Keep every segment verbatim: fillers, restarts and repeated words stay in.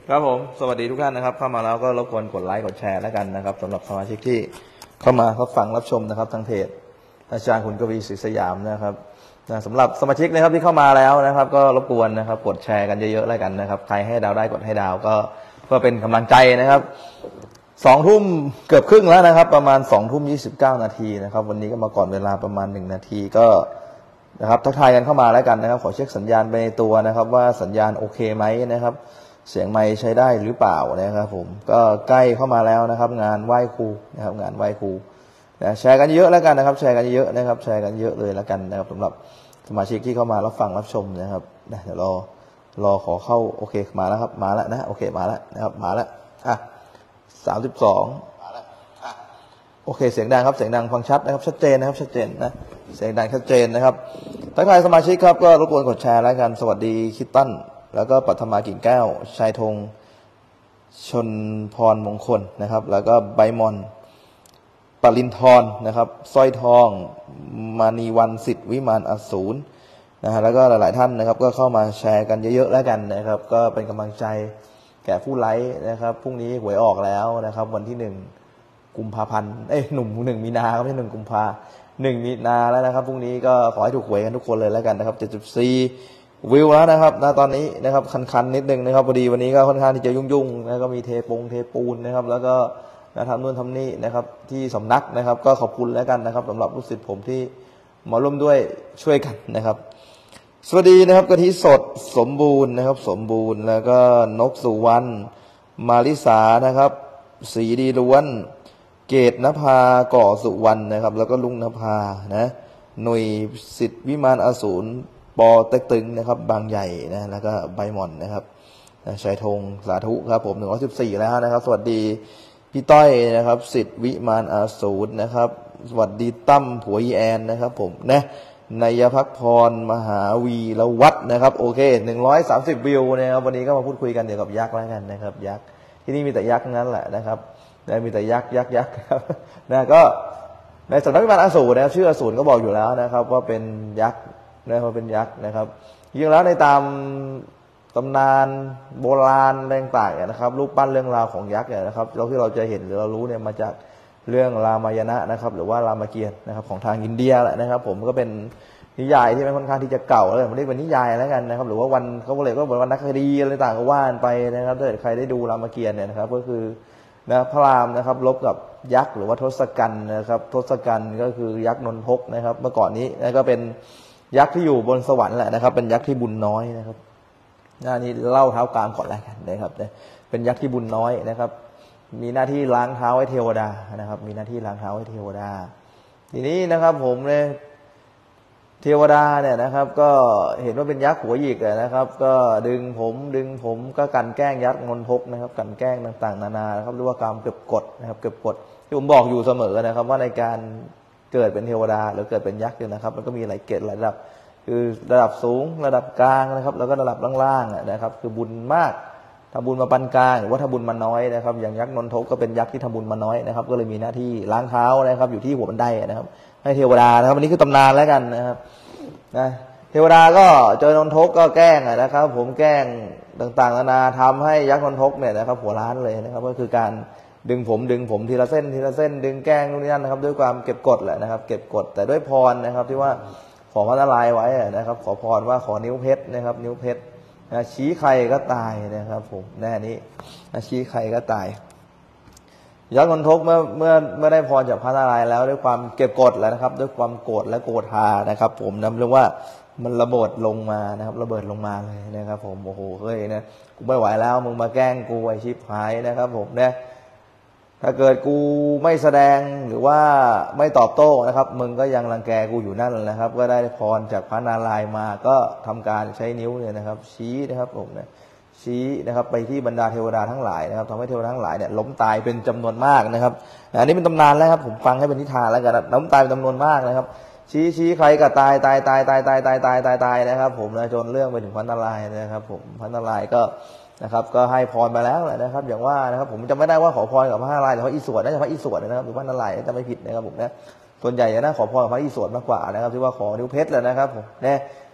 ครับผมสวัสดีทุกท่านนะครับเข้ามาแล้วก็รบกวนกดไลค์กดแชร์แล้วกันนะครับสำหรับสมาชิกที่เข้ามารับฟังรับชมนะครับทางเพจอาจารย์ขุนกวีศรีสยามนะครับนะสำหรับสมาชิกนะครับที่เข้ามาแล้วนะครับก็รบกวนนะครับกดแชร์กันเยอะๆแล้วกันนะครับใครให้ดาวได้กดให้ดาวก็เพื่อเป็นกำลังใจนะครับสองทุ่มเกือบครึ่งแล้วนะครับประมาณสองทุ่มยี่สิบเก้านาทีนะครับวันนี้ก็มาก่อนเวลาประมาณหนึ่งนาทีก็นะครับทักทายกันเข้ามาแล้วกันนะครับขอเช็คสัญญาณไปในตัวนะครับว่าสัญญาณโอเคไหมนะครับเสียงไมค์ใช้ได้หรือเปล่านะครับผมก็ใกล้เข้ามาแล้วนะครับงานไหว้ครูนะครับงานไหว้ครูนะแชร์กันเยอะแล้วกันนะครับแชร์กันเยอะนะครับแชร์กันเยอะเลยแล้วกันนะครับสำหรับสมาชิกที่เข้ามารับฟังรับชมนะครับนะเดี๋ยวรอรอขอเข้าโอเคมาแล้วครับมาแล้วนะโอเคมาแล้วนะครับมาแล้วอ่ะสามสิบสองมาแล้วอ่ะโอเคเสียงดังครับเสียงดังฟังชัดนะครับชัดเจนนะครับชัดเจนนะเสียงดังชัดเจนนะครับทักทายสมาชิกครับก็รบกวนกดแชร์แล้วกันสวัสดีคิตตันแล้วก็ปัทมากิ่งแก้วชายธงชนพรมงคลนะครับแล้วก็ใบมอนปรินทร์นะครับสร้อยทองมานีวันสิทธิวิมานอสูรนะฮะแล้วก็หลายๆท่านนะครับก็เข้ามาแชร์กันเยอะๆแล้วกันนะครับก็เป็นกำลังใจแก่ผู้ไลฟ์นะครับพรุ่งนี้หวยออกแล้วนะครับวันที่หนึ่งกุมภาพันธ์เอ้ยหนุ่มหนึ่งมีนาครับไม่ใช่หนึ่งกุมภาหนึ่งมีนาแล้วนะครับพรุ่งนี้ก็ขอให้ถูกหวยกันทุกคนเลยแล้วกันนะครับเจ็ดสิบสี่วิวแล้วนะครับณตอนนี้นะครับคันๆนิดนึงนะครับพอดีวันนี้ก็ค่อนข้างที่จะยุ่งๆแล้วก็มีเทปงเทปูนนะครับแล้วก็นะทำนู่นทำนี่นะครับที่สำนักนะครับก็ขอบคุณแล้วกันนะครับสำหรับลูกศิษย์ผมที่มาร่วมด้วยช่วยกันนะครับสวัสดีนะครับกะทิสดสมบูรณ์นะครับสมบูรณ์แล้วก็นกสุวรรณมาริสานะครับสีดีล้วนเกตนภาก่อสุวรรณนะครับแล้วก็ลุงนภานะหน่วยสิทธิวิมานอสูรปอเต็กตึงนะครับบางใหญ่นะแล้วก็ใบหม่อนนะครับชายธงสาธุครับผมหนึ่งร้อยสิบสี่แล้วนะครับสวัสดีพี่ต้อยนะครับสิทธิวิมานอสูรนะครับสวัสดีตั้มผัวยีแอนนะครับผมนะนายพักพรมหาวีละวัฒนะครับโอเคหนึ่งร้อยสามสิบวิวนะครับวันนี้ก็มาพูดคุยกันเกี่ยวกับยักษ์แล้วกันนะครับยักษ์ที่นี่มีแต่ยักษ์นั้นแหละนะครับนะมีแต่ยักษ์ยักษ์ยักษ์ครับนะก็ในสำนักวิมานอสูรนะครับชื่ออสูรก็บอกอยู่แล้วนะครับว่าเป็นยักษ์นะครับเป็นยักษ์นะครับจริงแล้วในตามตำนานโบราณต่างๆนะครับรูปปั้นเรื่องราวของยักษ์เนี่ยนะครับเราที่เราจะเห็นหรือเรารู้เนี่ยมาจากเรื่องรามายณะนะครับหรือว่ารามเกียรติ์นะครับของทางอินเดียแหละนะครับผมก็เป็นนิยายที่มันค่อนข้างที่จะเก่าแล้วผมเรียกเป็นนิยายแล้วกันนะครับหรือว่าวันเขาเรียกว่าวันนักคดีอะไรต่างก็ว่านไปนะครับถ้าใครได้ดูรามเกียรติ์เนี่ยนะครับก็คือนะพระรามนะครับลบกับยักษ์หรือว่าทศกัณฐ์นะครับทศกัณฐ์ก็คือยักษ์นนทกนะครับเมื่อก่อนนี้นะก็เป็นยักษ์ที่อยู่บนสวรรค์แหละนะครับเป็นยักษ์ที่บุญน้อยนะครับหน้านี้เล่าเท้ากลางก่อนแล้วกันนะครับเป็นยักษ์ที่บุญน้อยนะครับมีหน้าที่ล้างเท้าให้เทวดานะครับมีหน้าที่ล้างเท้าให้เทวดาทีนี้นะครับผมเนี่ยเทวดาเนี่ยนะครับก็เห็นว่าเป็นยักษ์หัวหยิกนะครับก็ดึงผมดึงผมก็กันแกล้งยักษ์นนทกนะครับกันแกล้งต่างๆนานานะครับเรียกว่าการเก็บกดนะครับเก็บกดที่ผมบอกอยู่เสมอนะครับว่าในการเกิดเป็นเทวดาหรือเกิดเป็นยักษ์เนี่ยนะครับมันก็มีหลายเกรดหลายระดับคือระดับสูงระดับกลางนะครับแล้วก็ระดับล่างๆนะครับคือบุญมากทำบุญมาปานกลางหรือว่าทำบุญมาน้อยนะครับอย่างยักษ์นนทกก็เป็นยักษ์ที่ทำบุญมาน้อยนะครับก็เลยมีหน้าที่ล้างเท้านะครับอยู่ที่หัวบันไดนะครับให้เทวดานะครับอันนี้คือตำนานแล้วกันนะครับนะเทวดาก็เจอนนทกก็แกล้งนะครับผมแกล้งต่างๆนานาทำให้ยักษ์นนทกเนี่ยนะครับหัวล้านเลยนะครับก็คือการดึงผมดึงผมทีละเส้นทีละเส้นดึงแกล้งนู่นนี่นั่นนะครับด้วยความเก็บกดแหละนะครับเก็บกดแต่ด้วยพรนะครับที่ว่าขอพระนารายณ์ไว้นะครับขอพรว่าขอนิ้วเพชรนะครับนิ้วเพชรนะชี้ใครก็ตายนะครับผมแน่นี้นะชี้ใครก็ตายยักษ์นนทกเมื่อเมื่อเมื่อได้พรจากพระนารายณ์แล้วด้วยความเก็บกดแล้วนะครับด้วยความโกรธและโกธานะครับผมนำเรียกว่ามันระเบิดลงมานะครับระเบิดลงมาเลยนะครับผมโอ้โหเฮ้ยนะกูไม่ไหวแล้วมึงมาแกล้งกูไอชิบหายนะครับผมเนี่ยถ้าเกิดกูไม่แสดงหรือว่าไม่ตอบโต้นะครับมึงก็ยังรังแกกูอยู่นั่นแหละครับก็ได้พรจากพระนารายณ์มาก็ทำการใช้นิ้วเนี่ยนะครับชี้นะครับผมเนี่ยชี้นะครับไปที่บรรดาเทวดาทั้งหลายนะครับทำให้เทวดาทั้งหลายเนี่ยล้มตายเป็นจำนวนมากนะครับอันนี้เป็นตำนานแล้วครับผมฟังให้เป็นนิทานแล้วกันล้มตายเป็นจำนวนมากนะครับชี้ชี้ใครก็ตายตายตายตายตายตายตายตายตายนะครับผมนะจนเรื่องไปถึงพระนารายณ์นะครับผมพระนารายณ์ก็นะครับก็ให้พรมาแล้วแหละนะครับอย่างว่านะครับผมจำไม่ได้ว่าขอพรกับพระนารายณ์หรือพระอิศวรน่าจะพระอิศวรนะครับหรือพระนารายณ์จะไม่ผิดนะครับผมนะส่วนใหญ่นะขอพรกับพระอิศวรมากกว่านะครับที่ว่าขอนิ้วเพชรแหละนะครับผมเนี่ย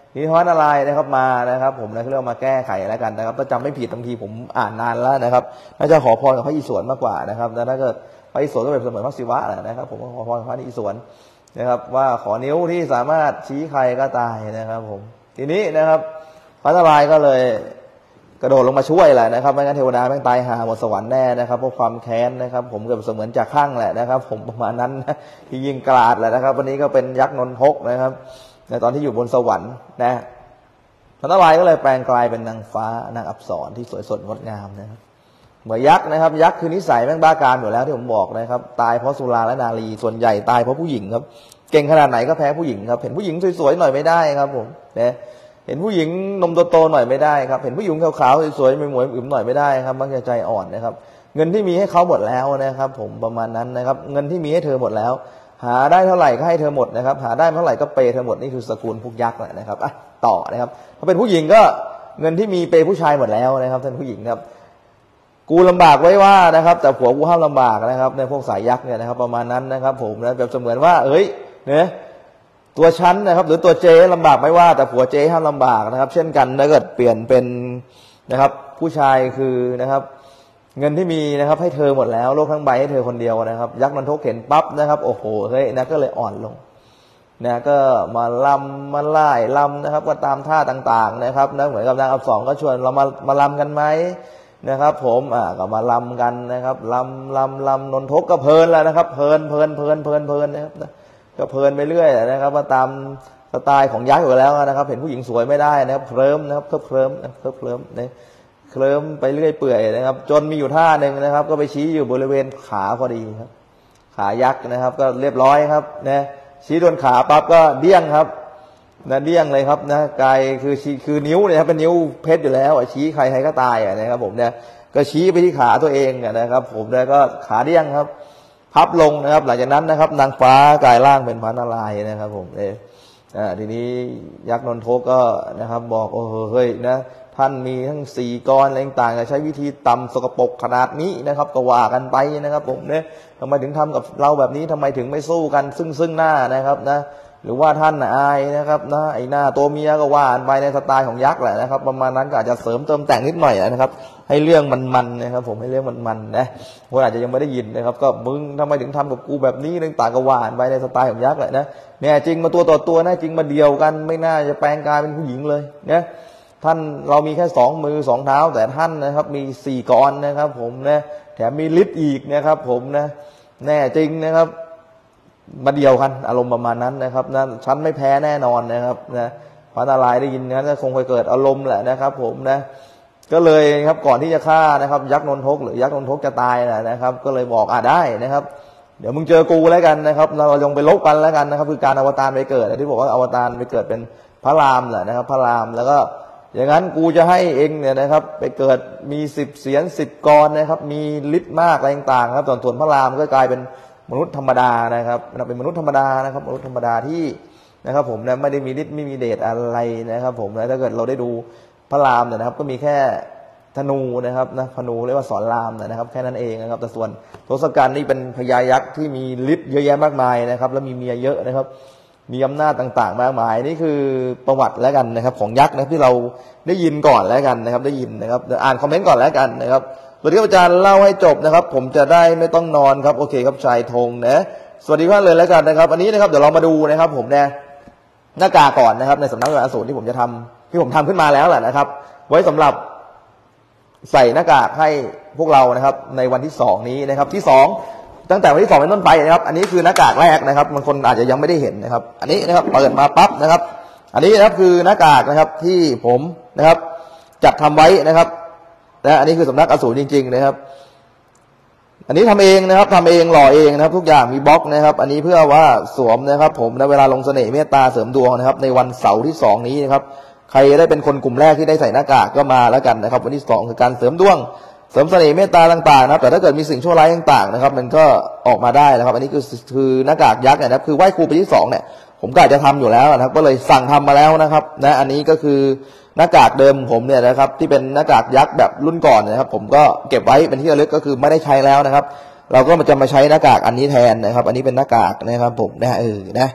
ทีนี้พระนารายณ์นะครับมานะครับผมนะเรื่องมาแก้ไขแล้วกันนะครับถ้าจำไม่ผิดบางทีผมอ่านนานแล้วนะครับน่าจะขอพรกับพระอิศวรมากกว่านะครับแต่ถ้าเกิดพระอิศวรก็เป็นเสมือนพระศิวะแหละนะครับผมก็ขอพรกับพระอิศวรนะครับว่าขอนิ้วที่สามารถชี้ใครก็ตายนะครับผมทีนี้นะครับพระนารายณ์ก็เลยกระโดดลงมาช่วยแหละนะครับไม่งั้นเทวดาแม่งตายหาหมดสวรรค์แน่นะครับเพราะความแค้นนะครับผมก็เสมือนจากข้างแหละนะครับผมประมาณนั้นที่ยิงกราดแหละนะครับวันนี้ก็เป็นยักษ์นนทกนะครับในตอนที่อยู่บนสวรรค์นะพระนารายณ์ก็เลยแปลงกลายเป็นนางฟ้านางอัปสรที่สวยสดงดงามนะครับเหมือนยักษ์นะครับยักษ์คือนิสัยแม่งบ้าการอยู่แล้วที่ผมบอกนะครับตายเพราะสุราและนารีส่วนใหญ่ตายเพราะผู้หญิงครับเก่งขนาดไหนก็แพ้ผู้หญิงครับเห็นผู้หญิงสวยๆหน่อยไม่ได้ครับผมนะเห็นผู้หญิงนมโตๆหน่อยไม่ได้ครับเห็นผู้หญิงขาวๆสวยๆหมวยๆอึมหน่อยไม่ได้ครับมักจะใจอ่อนนะครับเงินที่มีให้เขาหมดแล้วนะครับผมประมาณนั้นนะครับเงินที่มีให้เธอหมดแล้วหาได้เท่าไหร่ก็ให้เธอหมดนะครับหาได้เท่าไหร่ก็เปย์เธอหมดนี่คือสกุลพวกยักษ์แหละนะครับอ่ะต่อนะครับถ้าเป็นผู้หญิงก็เงินที่มีเปย์ผู้ชายหมดแล้วนะครับท่านผู้หญิงครับกูลำบากไว้ว่านะครับแต่ผัวกูห้ามลำบากนะครับในพวกสายยักษ์เนี่ยนะครับประมาณนั้นนะครับผมนะแบบเสมือนว่าเอ้ยเนี่ยตัวฉันนะครับหรือตัวเจ๊ลำบากไม่ว่าแต่ผัวเจ๊ห้ามลำบากนะครับเช่นกันถ้าเกิดเปลี่ยนเป็นนะครับผู้ชายคือนะครับเงินที่มีนะครับให้เธอหมดแล้วโลกทั้งใบให้เธอคนเดียวนะครับยักษ์นนทกเห็นปั๊บนะครับโอ้โหเฮ้ยนะก็เลยอ่อนลงนะก็มาลำมาไล่ลำนะครับก็ตามท่าต่างๆนะครับนะเหมือนกับนางอัปสรก็ชวนเรามามาลำกันไหมนะครับผมอ่าก็มาลำกันนะครับลำลำลำนนทกก็เพลินแล้วนะครับเพลินเพลินเพลินเพลินเพลินนะครับก็เพลินไปเรื่อยนะครับว่าตามสไตล์ของยักษ์อยู่แล้วนะครับเห็นผู้หญิงสวยไม่ได้นะครับเคลิ้มนะครับเคลิ้มเคลิ้มเคลิ้มเคลิ้มเนี่ยเคลิ้มไปเรื่อยเปื่อยนะครับจนมีอยู่ท่าหนึ่งนะครับก็ไปชี้อยู่บริเวณขาพอดีครับขายักษ์นะครับก็เรียบร้อยครับนะชี้โดนขาปั๊บก็เดี้ยงครับนะเดี้ยงเลยครับนะกายคือชี้คือนิ้วเนี่ยครับเป็นนิ้วเพชรอยู่แล้วชี้ใครใครก็ตายนะครับผมเนี่ยก็ชี้ไปที่ขาตัวเองนะครับผมแล้วก็ขาเดี้ยงครับพับลงนะครับหลังจากนั้นนะครับนางฟ้ากายร่างเป็นพระนารายณ์นะครับผมเนี่ยทีนี้ยักษ์นนทกก็นะครับบอกโอ้เฮ้ยนะท่านมีทั้งสี่กรอะไรต่างๆใช้วิธีตำสกปรกขนาดนี้นะครับก็ว่ากันไปนะครับผมเนี่ยทำไมถึงทำกับเราแบบนี้ทำไมถึงไม่สู้กันซึ่งซึ่งหน้านะครับนะหรือว่าท่านอายนะครับนะไอ้หน้าตัวเมียก็ว่ากันไปในสไตล์ของยักษ์แหละนะครับประมาณนั้นก็อาจจะเสริมเติมแต่งนิดหน่อยนะครับให้เรื่องมันๆนะครับผมให้เรื่องมันๆนะคนอาจจะยังไม่ได้ยินนะครับก็มึงทำไมถึงทำกับกูแบบนี้เรื่องต่างก็ว่ากันไปในสไตล์ของยักษ์แหละนะเนี่ยจริงมาตัวต่อตัวนะจริงมาเดียวกันไม่น่าจะแปลงกายเป็นผู้หญิงเลยเนี่ยท่านเรามีแค่สองมือสองเท้าแต่ท่านนะครับมีสี่กรนะครับผมนะแถมมีฤทธิ์อีกนะครับผมนะแน่จริงนะครับมาเดียวกันอารมณ์ประมาณนั้นนะครับนะฉันไม่แพ้แน่นอนนะครับนะพระนารายณ์ได้ยินนั้นคงไปเกิดอารมณ์แหละนะครับผมนะก็เลยครับก่อนที่จะฆ่านะครับยักษ์นนทกหรือยักษ์นนทกจะตายแหละนะครับก็เลยบอกอ่ะได้นะครับเดี๋ยวมึงเจอกูแล้วกันนะครับเราลงไปลบกันแล้วกันนะครับคือการอวตารไปเกิดที่บอกว่าอวตารไปเกิดเป็นพระรามแหละนะครับพระรามแล้วก็อย่างนั้นกูจะให้เองเนี่ยนะครับไปเกิดมีสิบเสียนสิบกรนะครับมีฤทธิ์มากอะไรต่างๆครับส่วนส่วนพระรามก็กลายเป็นมนุษย์ธรรมดานะครับเป็นมนุษย์ธรรมดานะครับมนุษย์ธรรมดาที่นะครับผมนะไม่ได้มีฤทธิ์ไม่มีเดชอะไรนะครับผมนะถ้าเกิดเราได้ดูพระรามเนี่ยนะครับก็มีแค่ธนูนะครับนะธนูเรียกว่าสอนรามนะครับแค่นั้นเองนะครับแต่ส่วนทศกัณฐ์นี่เป็นพญายักษ์ที่มีฤทธิ์เยอะแยะมากมายนะครับแล้วมีเมียเยอะนะครับมีอำนาจต่างๆมากมายนี่คือประวัติแล้วกันนะครับของยักษ์นะที่เราได้ยินก่อนแล้วกันนะครับได้ยินนะครับเดี๋ยวอ่านคอมเมนต์ก่อนแล้วกันนะครับสวัสดีครับอาจารย์เล่าให้จบนะครับผมจะได้ไม่ต้องนอนครับโอเคครับชายธงนะสวัสดีท่านเลยแล้วกันนะครับอันนี้นะครับเดี๋ยวเรามาดูนะครับผมเนี่ยหน้ากากก่อนนะครับในสำนักวิทยาสูตรที่ผมจะทำที่ผมทำขึ้นมาแล้วแหละนะครับไว้สำหรับใส่หน้ากากให้พวกเรานะครับในวันที่สองนี้นะครับที่สองตั้งแต่วันที่สองเป็นต้นไปนะครับอันนี้คือหน้ากากแรกนะครับบางคนอาจจะยังไม่ได้เห็นนะครับอันนี้นะครับเปิดมาปั๊บนะครับอันนี้นะครับคือหน้ากากนะครับที่ผมนะครับจัดทำไว้นะครับนะอันนี้คือสำนักอสูรจริงๆนะครับอันนี้ทำเองนะครับทำเองหล่อเองนะครับทุกอย่างมีบล็อกนะครับอันนี้เพื่อว่าสวมนะครับผมในเวลาลงเสน่ห์เมตตาเสริมดวงนะครับในวันเสาร์ที่สองนี้นะครับใครได้เป็นคนกลุ่มแรกที่ได้ใส่หน้ากากก็มาแล้วกันนะครับวันที่สองคือการเสริมดวงเสริมเสน่ห์เมตตาต่างๆนะครับแต่ถ้าเกิดมีสิ่งชั่วร้ายต่างๆนะครับมันก็ออกมาได้นะครับอันนี้คือคือหน้ากากยักษ์นะครับคือไหว้ครูปีที่สองเนี่ยผมก็อาจจะทำอยู่แล้วนะครับก็เลยสั่งทำมาแล้วนะครับนะอันนี้ก็คือหน้ากากเดิมผมเนี่ยนะครับที่เป็นหน้ากากยักษ์แบบรุ่นก่อนนะครับผมก็เก็บไว้เป็นที่ระลึกก็คือไม่ได้ใช้แล้วนะครับเราก็จะมาใช้หน้ากากอันนี้แทนนะครับอันนี้เป็นหน้ากากนะครับผมนะเออนะ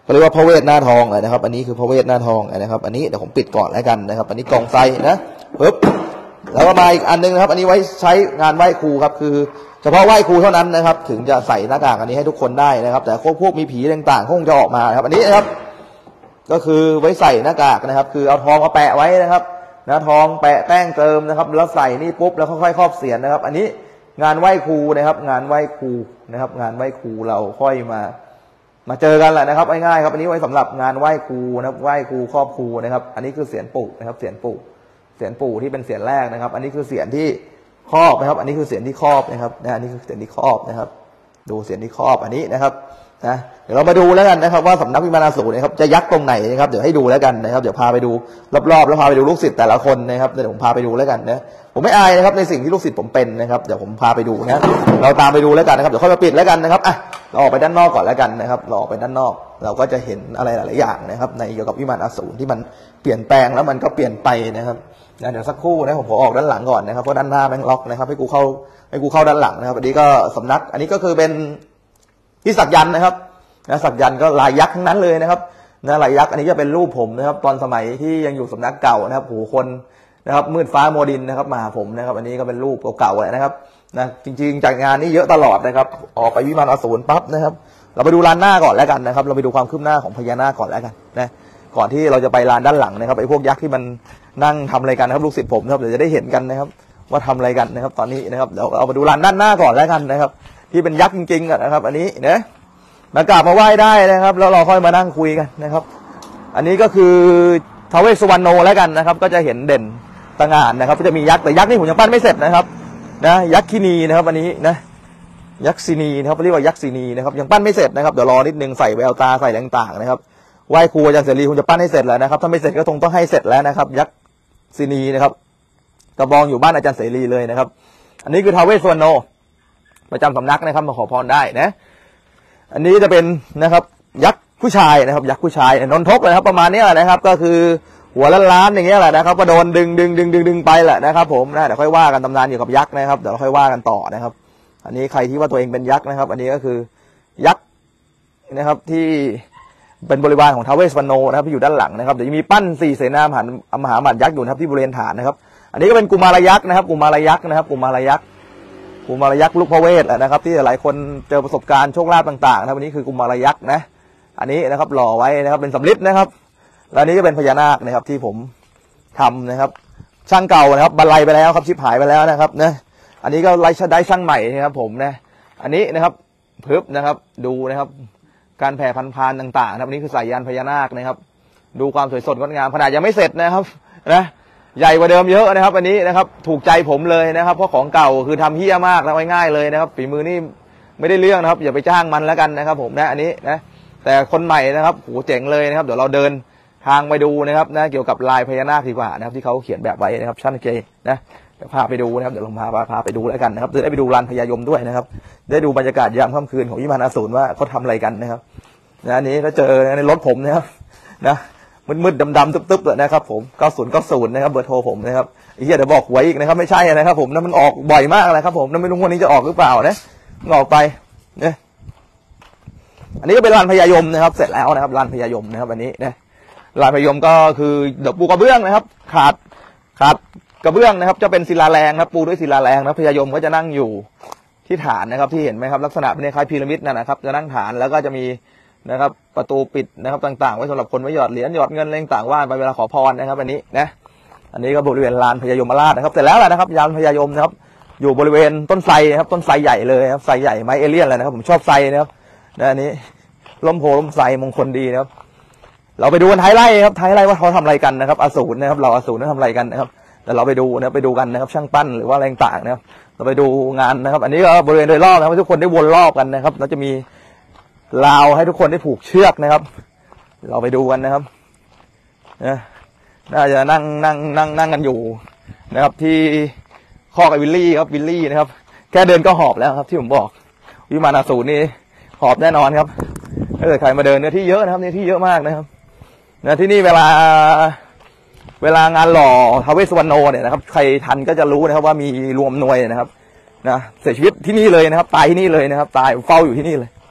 เขาเรียกว่าพระเวทหน้าทองเลยนะครับอันนี้คือพระเวทหน้าทองนะครับอันนี้เดี๋ยวผมปิดก่อนแล้วกันนะครับอันนี้กองไซนะปึ๊บแล้วก็มาอีกอันนึงนะครับอันนี้ไว้ใช้งานไหว้ครูครับคือเฉพาะไหว้ครูเท่านั้นนะครับถึงจะใส่หน้ากากอันนี้ให้ทุกคนได้นะครับแต่พวกมีผีต่างๆคงจะออกมาครับอันนี้นะครับก็คือไว้ใส่หน้ากากนะครับคือเอาทองมาแปะไว้นะครับนะทองแปะแป้งเติมนะครับแล้วใส่นี่ปุ๊บแล้วค่อยๆครอบเสียนนะครับอันนี้งานไหว้ครูนะครับงานไหว้ครูนะครับงานไหว้ครูเราค่อยมามาเจอกันแหละนะครับง่ายๆครับอันนี้ไว้สำหรับงานไหว้ครูนะครับไหว้ครูครอบครูนะครับอันนี้คือเสียนปู่นะครับเสียนปู่เสียนปู่ที่เป็นเสียนแรกนะครับอันนี้คือเสียนที่ครอบนะครับอันนี้คือเสียนที่ครอบนะครับนะอันนี้คือเสียนที่ครอบนะครับดูเสียนที่ครอบอันนี้นะครับนะเดี๋ยวเรามาดูแล้วกันนะครับว่าสำนักวิมานอสูรนะครับจะยักตรงไหนนะครับเดี๋ยวให้ดูแล้วกันนะครับเดี๋ยวพาไปดูรอบๆแล้วพาไปดูลูกศิษย์แต่ละคนนะครับเดี๋ยวผมพาไปดูแล้วกันนะผมไม่อายนะครับในสิ่งที่ลูกศิษย์ผมเป็นนะครับเดี๋ยวผมพาไปดูนะเราตามไปดูแล้วกันนะครับเดี๋ยวค่อยมาปิดแล้วกันนะครับอ่ะเราออกไปด้านนอกก่อนแล้วกันนะครับเราออกไปด้านนอกเราก็จะเห็นอะไรหลายๆอย่างนะครับในเกี่ยวกับวิมานอสูรที่มันเปลี่ยนแปลงแล้วมันก็เปลี่ยนไปนะครับเดี๋ยวสักครู่นะผมขอออกด้านหลังก่อนนะครับเพราะด้านหน้าแม่งล็อกนะครับให้กูเข้าให้กูเข้าด้านหลังนะครับอันนี้ก็สำนักอันนี้ก็คือเป็นที่สักยันต์นะครับนะสักยันต์ก็ลายยักษ์ทั้งนั้นเลยนะครับนะลายยักษ์อันนี้จะเป็นรูปผมนะครับตอนสมัยที่ยังอยู่สำนักเก่านะครับโหคนนะครับมืดฟ้าโมดินนะครับมาหาผมนะครับอันนี้ก็เป็นรูปเก่าๆเลยนะครับนะจริงๆจากงานนี้เยอะตลอดนะครับออกไปวิมานอสูรปั๊บนะครับเราไปดูลานหน้าก่อนแล้วกันนะครับเราไปดูความคืบหน้าของพญานาคก่อนแล้วกันนะก่อนที่เราจะไปลานด้านหลังนะครับไอ้พวกยักษ์ที่มันนั่งทำอะไรกันนะครับลูกศิษย์ผมนะครับเดี๋ยวจะได้เห็นกันนะครับว่าทำอะไรกันนะครับตอนนี้นะครับเดี๋ยวเรามาดูลานด้านหน้าก่อนแล้วกันนะครับที่เป็นยักษ์จริงๆนะครับอันนี้นะมากราบมาไหว้ได้นะครับแล้วเราค่อยมานั่งคุยกันนะครับอันนี้ก็คือท้าวเวสสุวรรณโนแล้วกันนะครับก็จะเห็นเด่นตระหง่านนะครับก็จะมียักษ์แต่ยักษ์นี่ผมยังปั้นไม่เสร็จนะครับนะยักษ์คินีนะครับอันนี้นะยักษ์ศินีนะครับเรียกว่ายักษ์ศินีนะครับยังปั้นไม่เสร็จนะครับเดี๋ยวรอนิดนึงใส่แววตาใส่ต่างๆนะครับไหว้ครูอาจารย์เสรีคงจะปั้นให้เสร็จแล้วนะครับถ้าไม่เสร็จก็คงต้องให้เสร็จแล้วนะครับยักษ์ศินีนะครับกระบองอยู่บ้านอาจารย์เสรีเลยนะครับอันนี้คือท้าวเวสสุวรรณโนประจำสำนักนะครับมาขอพรได้นะอันนี้จะเป็นนะครับยักษ์ผู้ชายนะครับยักษ์ผู้ชายนนทกนะครับประมาณนี้แหละนะครับก็คือหัวล้านๆอย่างเงี้ยแหละนะครับก็โดนดึงดึงดึงดึงดึงไปแหละนะครับผมนะเดี๋ยวค่อยว่ากันตำนานเกี่ยวกับยักษ์นะครับเดี๋ยวเราค่อยว่ากันต่อนะครับอันนี้ใครที่ว่าตัวเองเป็นยักษ์นะครับอันนี้ก็คือยักษ์นะครับที่เป็นบริวารของท้าวเวสสุวรรณโนนะครับที่อยู่ด้านหลังนะครับเดี๋ยวจะมีปั้นสี่เสนามหามหาหมัดยักษ์อยู่นะครับที่บริเวณฐานนะครับอันนี้ก็เป็นกุมารยักษ์นะครับกุมารยักษ์นะครับกุมารยักษ์กุมารยักษ์ลูกพระเวทนะครับที่หลายคนเจอประสบการณ์โชคลาภต่างๆนะครับอันนี้คือกุมารยักษ์นะอันนี้นะครับหล่อไว้นะครับเป็นสำริดนะครับแล้วอันนี้ก็เป็นพญานาคนะครับที่ผมทำนะครับช่างเก่านะครับบรรลัยไปแล้วครับชิบหายไปแล้วนะครับนะอันนี้ก็ไล่ได้ช่างใหม่นะครับผมนะอันนี้นะครับเพิบนะครับดูนะครับการแผ่พันธุ์พานต่างๆนะครับนี่คือสายยานพญานาคนะครับดูความสวยสดงดงามขนาดยังไม่เสร็จนะครับนะใหญ่กว่าเดิมเยอะนะครับอันนี้นะครับถูกใจผมเลยนะครับเพราะของเก่าคือทำเหี้ยมากนะง่ายๆเลยนะครับฝีมือนี่ไม่ได้เรื่องนะครับอย่าไปจ้างมันแล้วกันนะครับผมนะอันนี้นะแต่คนใหม่นะครับโหเจ๋งเลยนะครับเดี๋ยวเราเดินทางไปดูนะครับนะเกี่ยวกับลายพญานาคดีกว่านะครับที่เขาเขียนแบบไว้นะครับชั้นเกนะเดี๋ยวพาไปดูนะครับเดี๋ยวลงพาพาไปดูแล้วกันนะครับจะได้ไปดูลานพญายมด้วยนะครับได้ดูบรรยากาศยามค่ำคืนของวิมานอสูรว่าเขาทำอะไรกันนะครับนะอันนี้ถ้าเจอในรถผมนะครับนะมืดๆดำๆตึ๊บๆเลยนะครับผมเก้าศูนย์เก้าศูนย์นะครับเบอร์โทรผมนะครับไอ้เหี้ยเดี๋ยวบอกหวยอีกนะครับไม่ใช่นะครับผมนั่นมันออกบ่อยมากเลยครับผมนั่นไม่รู้วันนี้จะออกหรือเปล่านะออกไปเนี่ยอันนี้ก็เป็นลานพญายมนะครับเสร็จแล้วนะครับลานพญายมนะครับอันนี้นะลานพญายมก็คือเดี๋ยวปูกระเบื้องนะครับขาดขาดกระเบื้องนะครับจะเป็นศิลาแรงครับปูด้วยศิลาแรงนะพญายมก็จะนั่งอยู่ที่ฐานนะครับที่เห็นไหมครับลักษณะเป็นคล้ายพีระมิดนั่นนะครับจะนั่งฐานแล้วก็จะมีนะครับประตูปิดนะครับต่างๆไว้สำหรับคนไว้หยอดเหรียญหยอดเงินอะไรต่างๆว่าไปเวลาขอพรนะครับอันนี้นะอันนี้ก็บริเวณลานพญายมราชนะครับเสร็จแล้วแหละนะครับลานพญายมนะครับอยู่บริเวณต้นไทรนะครับต้นไทรใหญ่เลยครับไทรใหญ่ไม้เอเลี่ยนเลยนะครับผมชอบไทรนะครับนะอันนี้ล้มโพล้มไทรมงคลดีนะครับเราไปดูกันท้ายไร่ครับท้ายไร่ว่าเขาทำอะไรกันนะครับอสูรนะครับเราอสูรนั้นทำอะไรกันนะครับแต่เราไปดูนะไปดูกันนะครับช่างปั้นหรือว่าอะไรต่างๆนะครับเราไปดูงานนะครับอันนี้ก็บริเวณโดยรอบนะครับทุกคนได้วนรอบกันนะครับแล้วจะมีราวให้ทุกคนได้ผูกเชือกนะครับเราไปดูกันนะครับนะน่าจะนั่งนั่งนั่งนั่งกันอยู่นะครับที่คอกไอวิลลี่ครับวิลลี่นะครับแค่เดินก็หอบแล้วครับที่ผมบอกวิมานอสูรนี่หอบแน่นอนครับถ้าเกิดใครมาเดินเนื้อที่เยอะนะครับเนื้อที่เยอะมากนะครับนะที่นี่เวลาเวลางานหล่อท้าวเวสสุวรรณโนเนี่ยนะครับใครทันก็จะรู้นะครับว่ามีรวมหน่วยนะครับนะเสียชีวิตที่นี่เลยนะครับตายที่นี่เลยนะครับตายเฝ้าอยู่ที่นี่เลย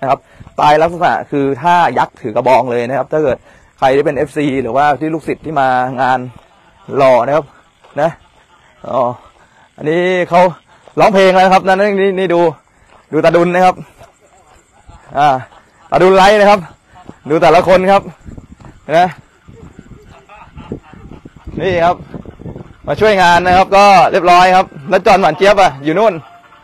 นะครับตายลักษณะคือท่ายักษ์ถือกระบองเลยนะครับถ้าเกิดใครที่เป็น เอฟ ซี หรือว่าที่ลูกศิษย์ที่มางานหล่อนะครับนะอ๋ออันนี้เขาร้องเพลงแล้วครับนั่นนี่นี่ดูดูตาดุลนะครับอ่าตาดุลไลท์นะครับดูแต่ละคนครับนะนี่ครับมาช่วยงานนะครับก็เรียบร้อยครับแล้วจอนหวานเจี๊ยบอ่ะอยู่นู่น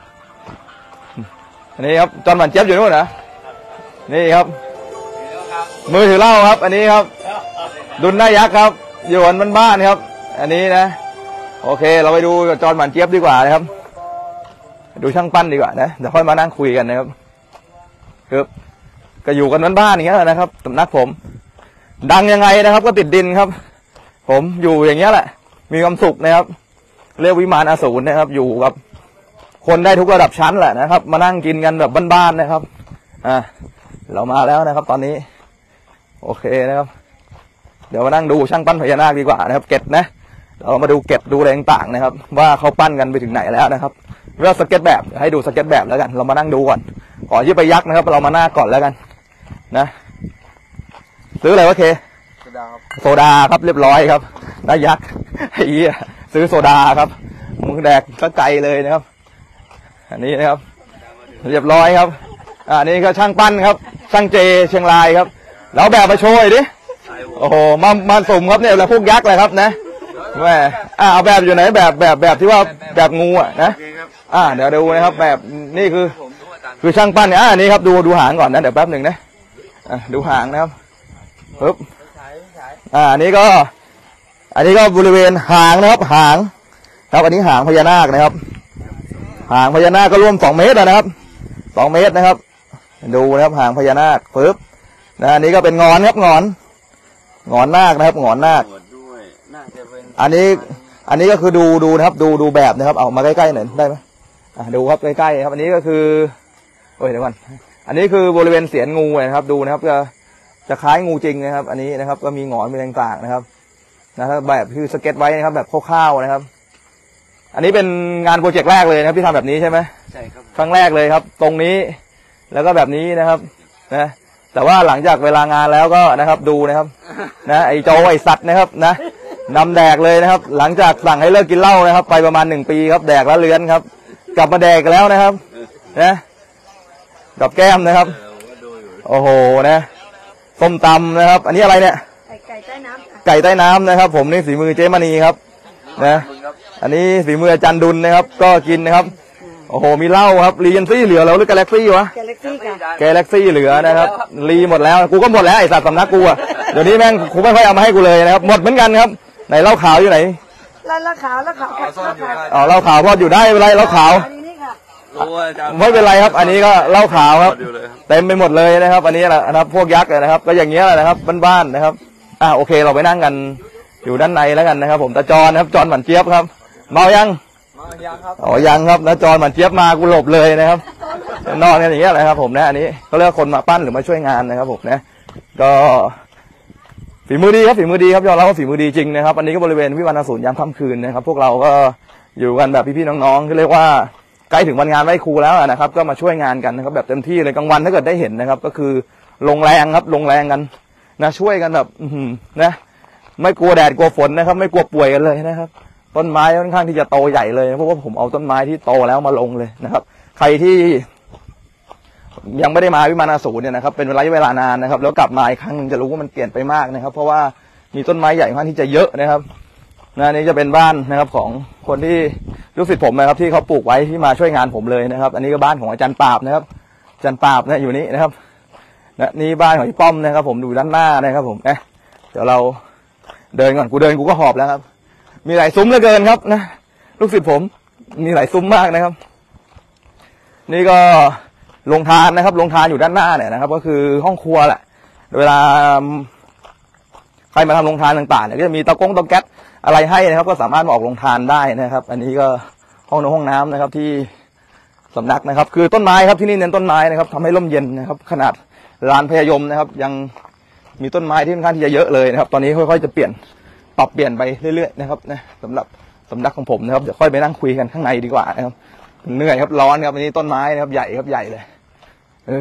นี่ครับจอนหวานเจี๊ยบอยู่นู่นนะนี่ครับมือถือเหล้าครับอันนี้ครับดุลหน้ายักษ์ครับอยู่บนบ้านครับอันนี้นะโอเคเราไปดูจอนหวานเจี๊ยบดีกว่านะครับดูช่างปั้นดีกว่านะเดี๋ยวค่อยมานั่งคุยกันนะครับครับก็อยู่กันบ้านๆอย่างเงี้ยนะครับสำนักผมดังยังไงนะครับก็ติดดินครับผมอยู่อย่างเงี้ยแหละมีความสุขนะครับเรียกวิมานอสูรนะครับอยู่กับคนได้ทุกระดับชั้นแหละนะครับมานั่งกินกันแบบบ้านๆนะครับอ่าเรามาแล้วนะครับตอนนี้โอเคนะครับเดี๋ยวมานั่งดูช่างปั้นพญานาคดีกว่านะครับเก็ตนะเรามาดูเก็ตดูอะไรต่างๆนะครับว่าเขาปั้นกันไปถึงไหนแล้วนะครับเรื่องสเก็ตแบบให้ดูสเก็ตแบบแล้วกันเรามานั่งดูก่อนก่อนที่ไปยักษ์นะครับเรามาหน้าก่อนแล้วกันนะซื้ออะไรวะเคโซดาครับโซดาครับเรียบร้อยครับน้ายักษ์ไอ้เหี้ยซื้อโซดาครับมึงแดกก็ไกลเลยนะครับอันนี้นะครับเรียบร้อยครับอันนี้ก็ช่างปั้นครับช่างเจเชียงรายครับแล้วแบบมาโชว์ดิโอ้โหมามาสุ่มครับเนี่ยแล้วพวกยักษ์เลยครับนะแม่อ่าเอาแบบอยู่ไหนแบบแบบแบบที่ว่าแบบงูอ่ะนะอ่าเดี๋ยวดูนะครับแบบนี่คือคือช่างปั้นเนี่ยอ่านี่ครับดูดูหางก่อนนะเดี๋ยวแป๊บหนึ่งนะอ่าดูหางนะครับปึ๊บอ่าอันนี้ก็อันนี้ก็บริเวณหางนะครับหางครับอันนี้หางพญานาคนะครับหางพญานาคก็ร่วมสองเมตรนะครับสองเมตรนะครับดูนะครับหางพญานาคปึ๊บนะอันนี้ก็เป็นงอนครับงอนงอนนาคนะครับงอนนาคอันนี้อันนี้ก็คือดูดูนะครับดูดูแบบนะครับเอามาใกล้ๆหน่อยได้ไหมอ่ะดูครับใกล้ๆครับอันนี้ก็คือโอ้ยเดี๋ยวก่อนอันนี้คือบริเวณเสียนงูนะครับดูนะครับจะจะคล้ายงูจริงนะครับอันนี้นะครับก็มีหงอนมีต่างๆนะครับนะครับแบบคือสเก็ตไว้นะครับแบบคร่าวๆนะครับอันนี้เป็นงานโปรเจกต์แรกเลยนะครับที่ทำแบบนี้ใช่ไหมใช่ครับครั้งแรกเลยครับตรงนี้แล้วก็แบบนี้นะครับนะแต่ว่าหลังจากเวลางานแล้วก็นะครับดูนะครับนะไอ้โจไอ้สัตว์นะครับนะนำแดกเลยนะครับหลังจากสั่งให้เลิกกินเหล้านะครับไปประมาณหนึ่งปีครับแดกแล้วเลื้อนครับกลับมาแดกแล้วนะครับนะกับแก้มนะครับโอ้โหนะส้มตำนะครับอันนี้อะไรเนี่ยไก่ใต้น้ำไก่ใต้น้ำนะครับผมนี่ฝีมือเจ๊มณีครับนะอันนี้ฝีมืออาจารย์ดุลนะครับก็กินนะครับโอ้โหมีเหล้าครับรีเจนซี่เหลือแล้วหรือกาแล็กซี่วะกาแล็กซี่ค่ะกาแล็กซี่เหลือนะครับรีหมดแล้วกูก็หมดแล้วไอสัตว์สำนักกูอ่ะเดี๋ยวนี้แม่งกูไม่ค่อยเอามาให้กูเลยนะครับหมดเหมือนกันครับไหนเหล้าขาวอยู่ไหนเหล้าขาวเหล้าขาวอ๋อเหล้าขาวพออยู่ได้ไม่เป็นไรเหล้าขาวไม่เป็นไรครับอันนี้ก็เหล้าขาวครับเต็มไปหมดเลยนะครับอันนี้แหละนะครับพวกยักษ์นะครับก็อย่างเงี้ยแหละนะครับบ้านๆนะครับอ่าโอเคเราไปนั่งกันอยู่ด้านในแล้วกันนะครับผมตาจรนะครับจรหมันเจี๊ยบครับเมายังยังครับอ๋อยังครับนะจรหมันเจี๊ยบมากูหลบเลยนะครับนอนกันอย่างเงี้ยแหละครับผมนะอันนี้เขาเรียกคนมาปั้นหรือมาช่วยงานนะครับผมนะก็ฝีมือดีครับฝีมือดีครับยอมรับว่าฝีมือดีจริงนะครับอันนี้ก็บริเวณวิมานอสูรยามค่ำคืนนะครับพวกเราก็อยู่กันแบบพี่ๆน้องๆที่เรียกว่าใกล้ถึงวันงานไหว้ครูแล้วนะครับก็มาช่วยงานกันนะครับแบบเต็มที่เลยกลางวันถ้าเกิดได้เห็นนะครับก็คือลงแรงครับลงแรงกันนะช่วยกันแบบนะไม่กลัวแดดกลัวฝนนะครับไม่กลัวป่วยกันเลยนะครับต้นไม้ค่อนข้างที่จะโตใหญ่เลยเพราะว่าผมเอาต้นไม้ที่โตแล้วมาลงเลยนะครับใครที่ยังไม่ได้มาวิมานอสูรเนี่ยนะครับเป็นระยะเวลานานนะครับแล้วกลับมาอีกครั้งจะรู้ว่ามันเปลี่ยนไปมากนะครับเพราะว่ามีต้นไม้ใหญ่ค่อนข้างที่จะเยอะนะครับนะนี่จะเป็นบ้านนะครับของคนที่ลูกศิษย์ผมนะครับที่เขาปลูกไว้ที่มาช่วยงานผมเลยนะครับอันนี้ก็บ้านของอาจารย์ปราบนะครับอาจารย์ปราบนะอยู่นี้นะครับนะนี่บ้านของพี่ป้อมนะครับผมดูด้านหน้านะครับผมนะเดี๋ยวเราเดินก่อนกูเดินกูก็หอบแล้วครับมีหลายซุ้มเหลือเกินครับนะลูกศิษย์ผมมีหลายซุ้มมากนะครับนี่ก็โรงทานนะครับโรงทานอยู่ด้านหน้าเนี่ยนะครับก็คือห้องครัวแหละเวลาใครมาทำโรงทานต่างๆเนี่ยก็จะมีเตากงเตาแก๊สอะไรให้นะครับก็สามารถมาออกโรงทานได้นะครับอันนี้ก็ห้องน้ำห้องน้ำนะครับที่สำนักนะครับคือต้นไม้ครับที่นี่เน้นต้นไม้นะครับทำให้ร่มเย็นนะครับขนาดลานพญายมนะครับยังมีต้นไม้ที่ค่อนข้างที่จะเยอะเลยนะครับตอนนี้ค่อยๆจะเปลี่ยนปรับเปลี่ยนไปเรื่อยๆนะครับนะสำหรับสำนักของผมนะครับเดี๋ยวค่อยไปนั่งคุยกันข้างในดีกว่านะครับเหนื่อยครับร้อนครับอันนี้ต้นไม้นะครับใหญ่ครับใหญ่เลยเออ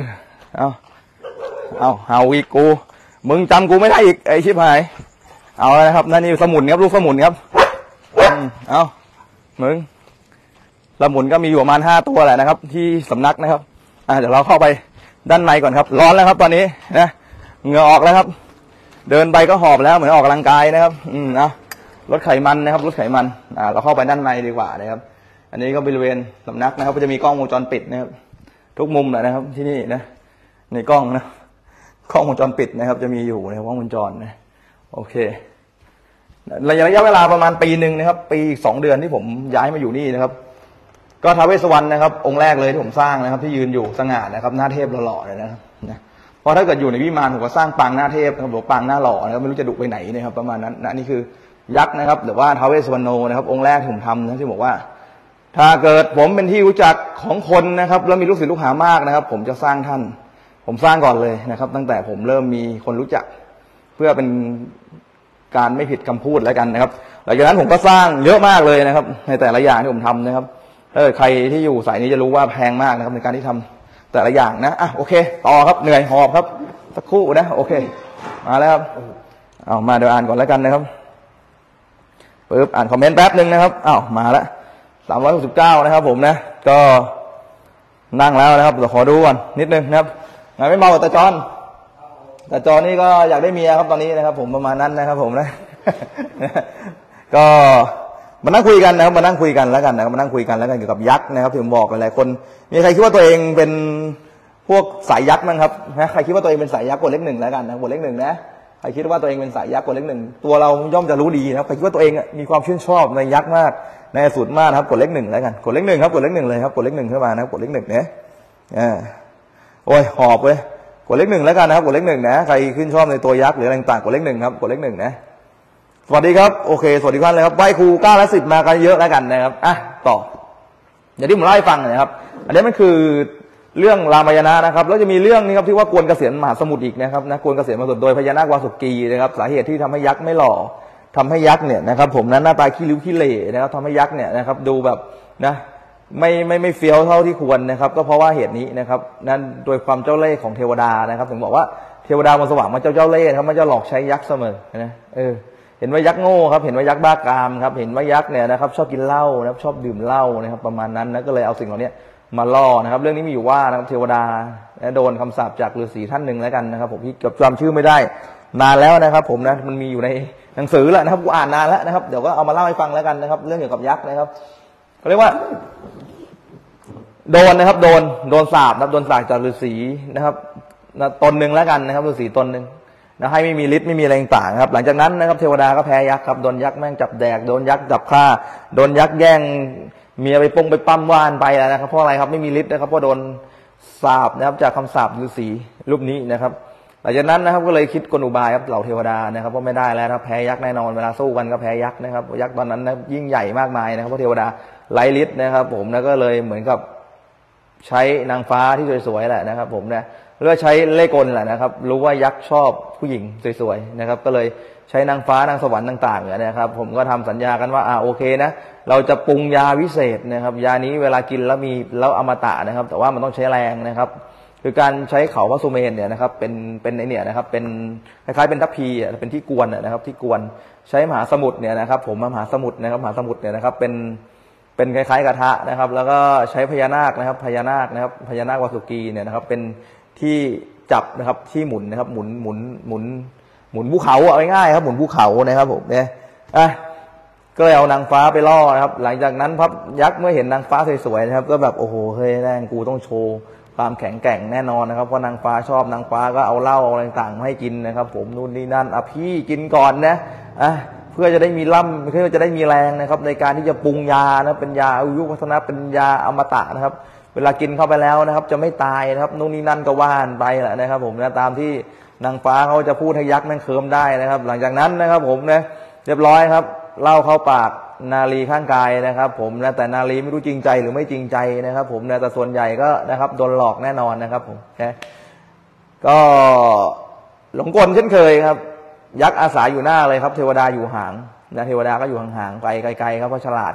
เอาเอาเอาอีกกูมึงจำกูไม่ได้อีกไอชิบหายเอาเลยนะครับนั่นนี่สมุนครับลูกสมุนครับเอามึงสมุนก็มีอยู่ประมาณห้าตัวแหละนะครับที่สำนักนะครับอ่าเดี๋ยวเราเข้าไปด้านในก่อนครับร้อนแล้วครับตอนนี้นะเหงื่อออกแล้วครับเดินไปก็หอบแล้วเหมือนออกกำลังกายนะครับอืมเอาลดไขมันนะครับลดไขมันอ่าเราเข้าไปด้านในดีกว่านะครับอันนี้ก็บริเวณสำนักนะครับก็จะมีกล้องวงจรปิดนะครับทุกมุมเลยนะครับที่นี่นะในกล้องนะกล้องวงจรปิดนะครับจะมีอยู่ในกล้องวงจรนะโอเคระยะระยะเวลาประมาณปีหนึ่งนะครับปีอีกสองเดือนที่ผมย้ายมาอยู่นี่นะครับก็ท้าวเวสสวรรณนะครับองค์แรกเลยที่ผมสร้างนะครับที่ยืนอยู่สง่านะครับหน้าเทพหล่อๆเลยนะครับนะเพราะถ้าเกิดอยู่ในวิมานผมก็สร้างปางหน้าเทพนะครับหรือปางหน้าหล่อนะครับไม่รู้จะดุไปไหนนะครับประมาณนั้นนะนี่คือยักษ์นะครับหรือว่าท้าวเวสสุวรรณโนนะครับองค์แรกที่ผมทำนะที่บอกว่าถ้าเกิดผมเป็นที่รู้จักของคนนะครับแล้วมีลูกศิษย์ลูกหามากนะครับผมจะสร้างท่านผมสร้างก่อนเลยนะครับตั้งแต่ผมเริ่มมีคนรู้จักเพื่อเป็นการไม่ผิดคำพูดแล้วกันนะครับหลังจากนั้นผมก็สร้างเยอะมากเลยนะครับในแต่ละอย่างที่ผมทำนะครับเออใครที่อยู่สายนี้จะรู้ว่าแพงมากนะครับในการที่ทำแต่ละอย่างนะอ่ะโอเคต่อครับเหนื่อยหอบครับสักครู่นะโอเคมาแล้วครับเอามาเดี๋ยวอ่านก่อนแล้วกันนะครับปึ๊บอ่านคอมเมนต์แป๊บหนึ่งนะครับอ้าวมาแล้วสามร้อยหกสิบเก้านะครับผมนะก็นั่งแล้วนะครับเดี๋ยวขอดูก่อนนิดนึงนะครับงานไม่เมาแต่จอนแต่จอนนี่ก็อยากได้เมียครับตอนนี้นะครับผมประมาณนั้นนะครับผมนะ ก็มานั่งคุยกันนะครับมานั่งคุยกันแล้วกันนะครับมานั่งคุยกันแล้วกันเกี่ยวกับยักษ์นะครับที่ผมบอกหลายๆคนมีใครคิดว่าตัวเองเป็นพวกสายยักษ์มั้งครับนะใครคิดว่าตัวเองเป็นสายยักษ์กดเลขหนึ่งแล้วกันนะกดเลขหนึ่งนะใครคิดว่าตัวเองเป็นสายยักษ์กดเลขหนึ่งตัวเราย่อมจะรู้ดีนะครับใครคิดว่าตัวเองมีความชื่นชอบในยักษ์มากในอสูรมากครับกดเลขหนึ่งแล้วกันกดเลขหนึ่งครับกดเลขหนึ่งเลยครับกดเลขหนึ่งขึ้นมานะครับกดเลขหนึ่งเนี่ยอ่าโอ้ยหอบเว้ยกดเลขหนึ่งแล้วกันนะครับกดเลขหนึ่งนะใครขึ้นชอบในตัวยักษ์หรืออะไรต่างๆกดเลขหนึ่งครับกดเลขหนึ่งนะสวัสดีครับโอเคสวัสดีท่านเลยครับไหว้ครูเก้าและสิบมากันเยอะแล้วกันนะครับอ่ะต่ออย่างที่ผมเล่าให้ฟังนะครับอันนี้มันคือเรื่องรามายณะนะครับแล้วจะมีเรื่องนี้ครับที่ว่ากวนเกษียณมหาสมุทรอีกนะครับนะกวนเกษียณมหาสมุทรโดยพญานาควาสุกีนะครับสาเหตุที่ทำให้ยักษ์ไม่หล่อทำให้ยักษ์เนี่ยนะครับผมนั้นหน้าตาขี้ริ้วขี้เหร่นะครับทำให้ยักษ์เนี่ยนะครับดูแบบนะไม่ไม่ไม่เฟี้ยวเท่าที่ควรนะครับก็เพราะว่าเหตุนี้นะครับนั้นโดยความเจ้าเล่ห์ของเทวดานะครับถึงบอกว่าเทวดาบนสวรรค์มันเจ้าเจ้าเล่ห์ครับมันจะหลอกใช้ยักษ์เสมอนะเออเห็นว่ายักษ์โง่ครับเห็นว่ายักษ์บ้ากามครับเห็นว่ายักษ์เนี่ยนะครับชอบกินเหล้านะครับชอบดื่มเหล้านะครับประมาณนั้นนะก็เลยเอาสิ่งเหล่านี้มาล่อนะครับเรื่องนี้มีอยู่ว่านะครับเทวดาโดนคำสาปจากฤาษีท่านหนึ่งแล้วกันนะครับผมที่จำชื่อไม่ได้นานแล้วนะครับผมนะมันมีอยู่ในหนังสือแล้วนะครับกูอ่านนานแล้วนะครับเดี๋ยวก็เอามาเล่าให้ฟังแล้วกันนะครับเรื่องเกี่ยวกับยักษ์นะครับเขาเรียกว่าโดนนะครับโดนโดนสาปนะครับโดนสาปจากฤาษีนะครับตนหนึ่งแล้วกันนะครับฤาษีตนหนึ่งนะให้ไม่มีฤทธิ์ไม่มีอะไรต่างครับหลังจากนั้นนะครับเทวดาก็แพ้ยักษ์ครับโดนยักษ์แม่งจับแดกโดนยักษ์จับฆ่าโดนยักษ์แย่งเมียไปปงไปปั้มว่านไปแล้วนะครับเพราะอะไรครับไม่มีฤทธิ์นะครับเพราะโดนสาปนะครับจากคำสาปฤาษีรูปนี้นะครับหลังจากนั้นนะครับก็เลยคิดกลอุบายครับเหล่าเทวดานะครับว่าไม่ได้แล้วครับแพ้ยักษ์แน่นอนเวลาสู้กันก็แพ้ยักษ์นะครับยักษ์ตอนนั้นนะยิ่งใหญ่มากมายนะครับเพราะเทวดาไร้ฤทธิ์นะครับผมนะก็เลยเหมือนกับใช้นางฟ้าที่สวยๆแหละนะครับผมนะหรือว่าใช้เล่ห์กลแหละนะครับรู้ว่ายักษ์ชอบผู้หญิงสวยๆนะครับก็เลยใช้นางฟ้านางสวรรค์ต่างๆเนี่ยนะครับผมก็ทำสัญญากันว่าอ่าโอเคนะเราจะปรุงยาวิเศษนะครับยานี้เวลากินแล้วมีแล้วอมตะนะครับแต่ว่ามันต้องใช้แรงนะครับคือการใช้เขาพระสุเมนเนี่ยนะครับเป็นเป็นไอเนี่ยนะครับเป็นคล้ายๆเป็นทัพพีอ่ะเป็นที่กวนนะครับที่กวนใช้มหาสมุทรเนี่ยนะครับผมมหาสมุทรนะครับมหาสมุทรเนี่ยนะครับเป็นเป็นคล้ายๆกระทะนะครับแล้วก็ใช้พญานาคนะครับพญานาคนะครับพญานาควาสุกีเนี่ยนะครับเป็นที่จับนะครับที่หมุนนะครับหมุนหมุนหมุนหมุนภูเขาเอาง่ายๆครับหมุนภูเขานะครับผมเนี่ยอ่ะก็เลยเอานางฟ้าไปล่อนะครับหลังจากนั้นพระยักษ์เมื่อเห็นนางฟ้าสวยๆนะครับก็แบบโอ้โหเฮ้ยแม่งกูต้องโชว์ความแข็งแกร่งแน่นอนนะครับเพราะนางฟ้าชอบนางฟ้าก็เอาเหล้าอะไรต่างๆมาให้กินนะครับผมนู่นนี่นั่นอ่ะพี่กินก่อนนะอ่ะเพื่อจะได้มีล่ำเพื่อจะได้มีแรงนะครับในการที่จะปรุงยานะเป็นยาอายุวัฒนะเป็นยาอมตะนะครับเวลากินเข้าไปแล้วนะครับจะไม่ตายนะครับนู่นนี่นั่นก็ว่านไปแหละนะครับผมนะตามที่นางฟ้าเขาจะพูดให้ยักษ์นั่งเคิมได้นะครับหลังจากนั้นนะครับผมนะเรียบร้อยครับเล่าเข้าปากนาลีข้างกายนะครับผมนะแต่นาลีไม่รู้จริงใจหรือไม่จริงใจนะครับผมนะแต่ส่วนใหญ่ก็นะครับโดนหลอกแน่นอนนะครับผมนะก็หลงกลเช่นเคยครับยักษ์อาศัยอยู่หน้าเลยครับเทวดาอยู่ห่างนะเทวดาก็อยู่ห่างๆไปไกลๆครับเพราะฉลาดครับ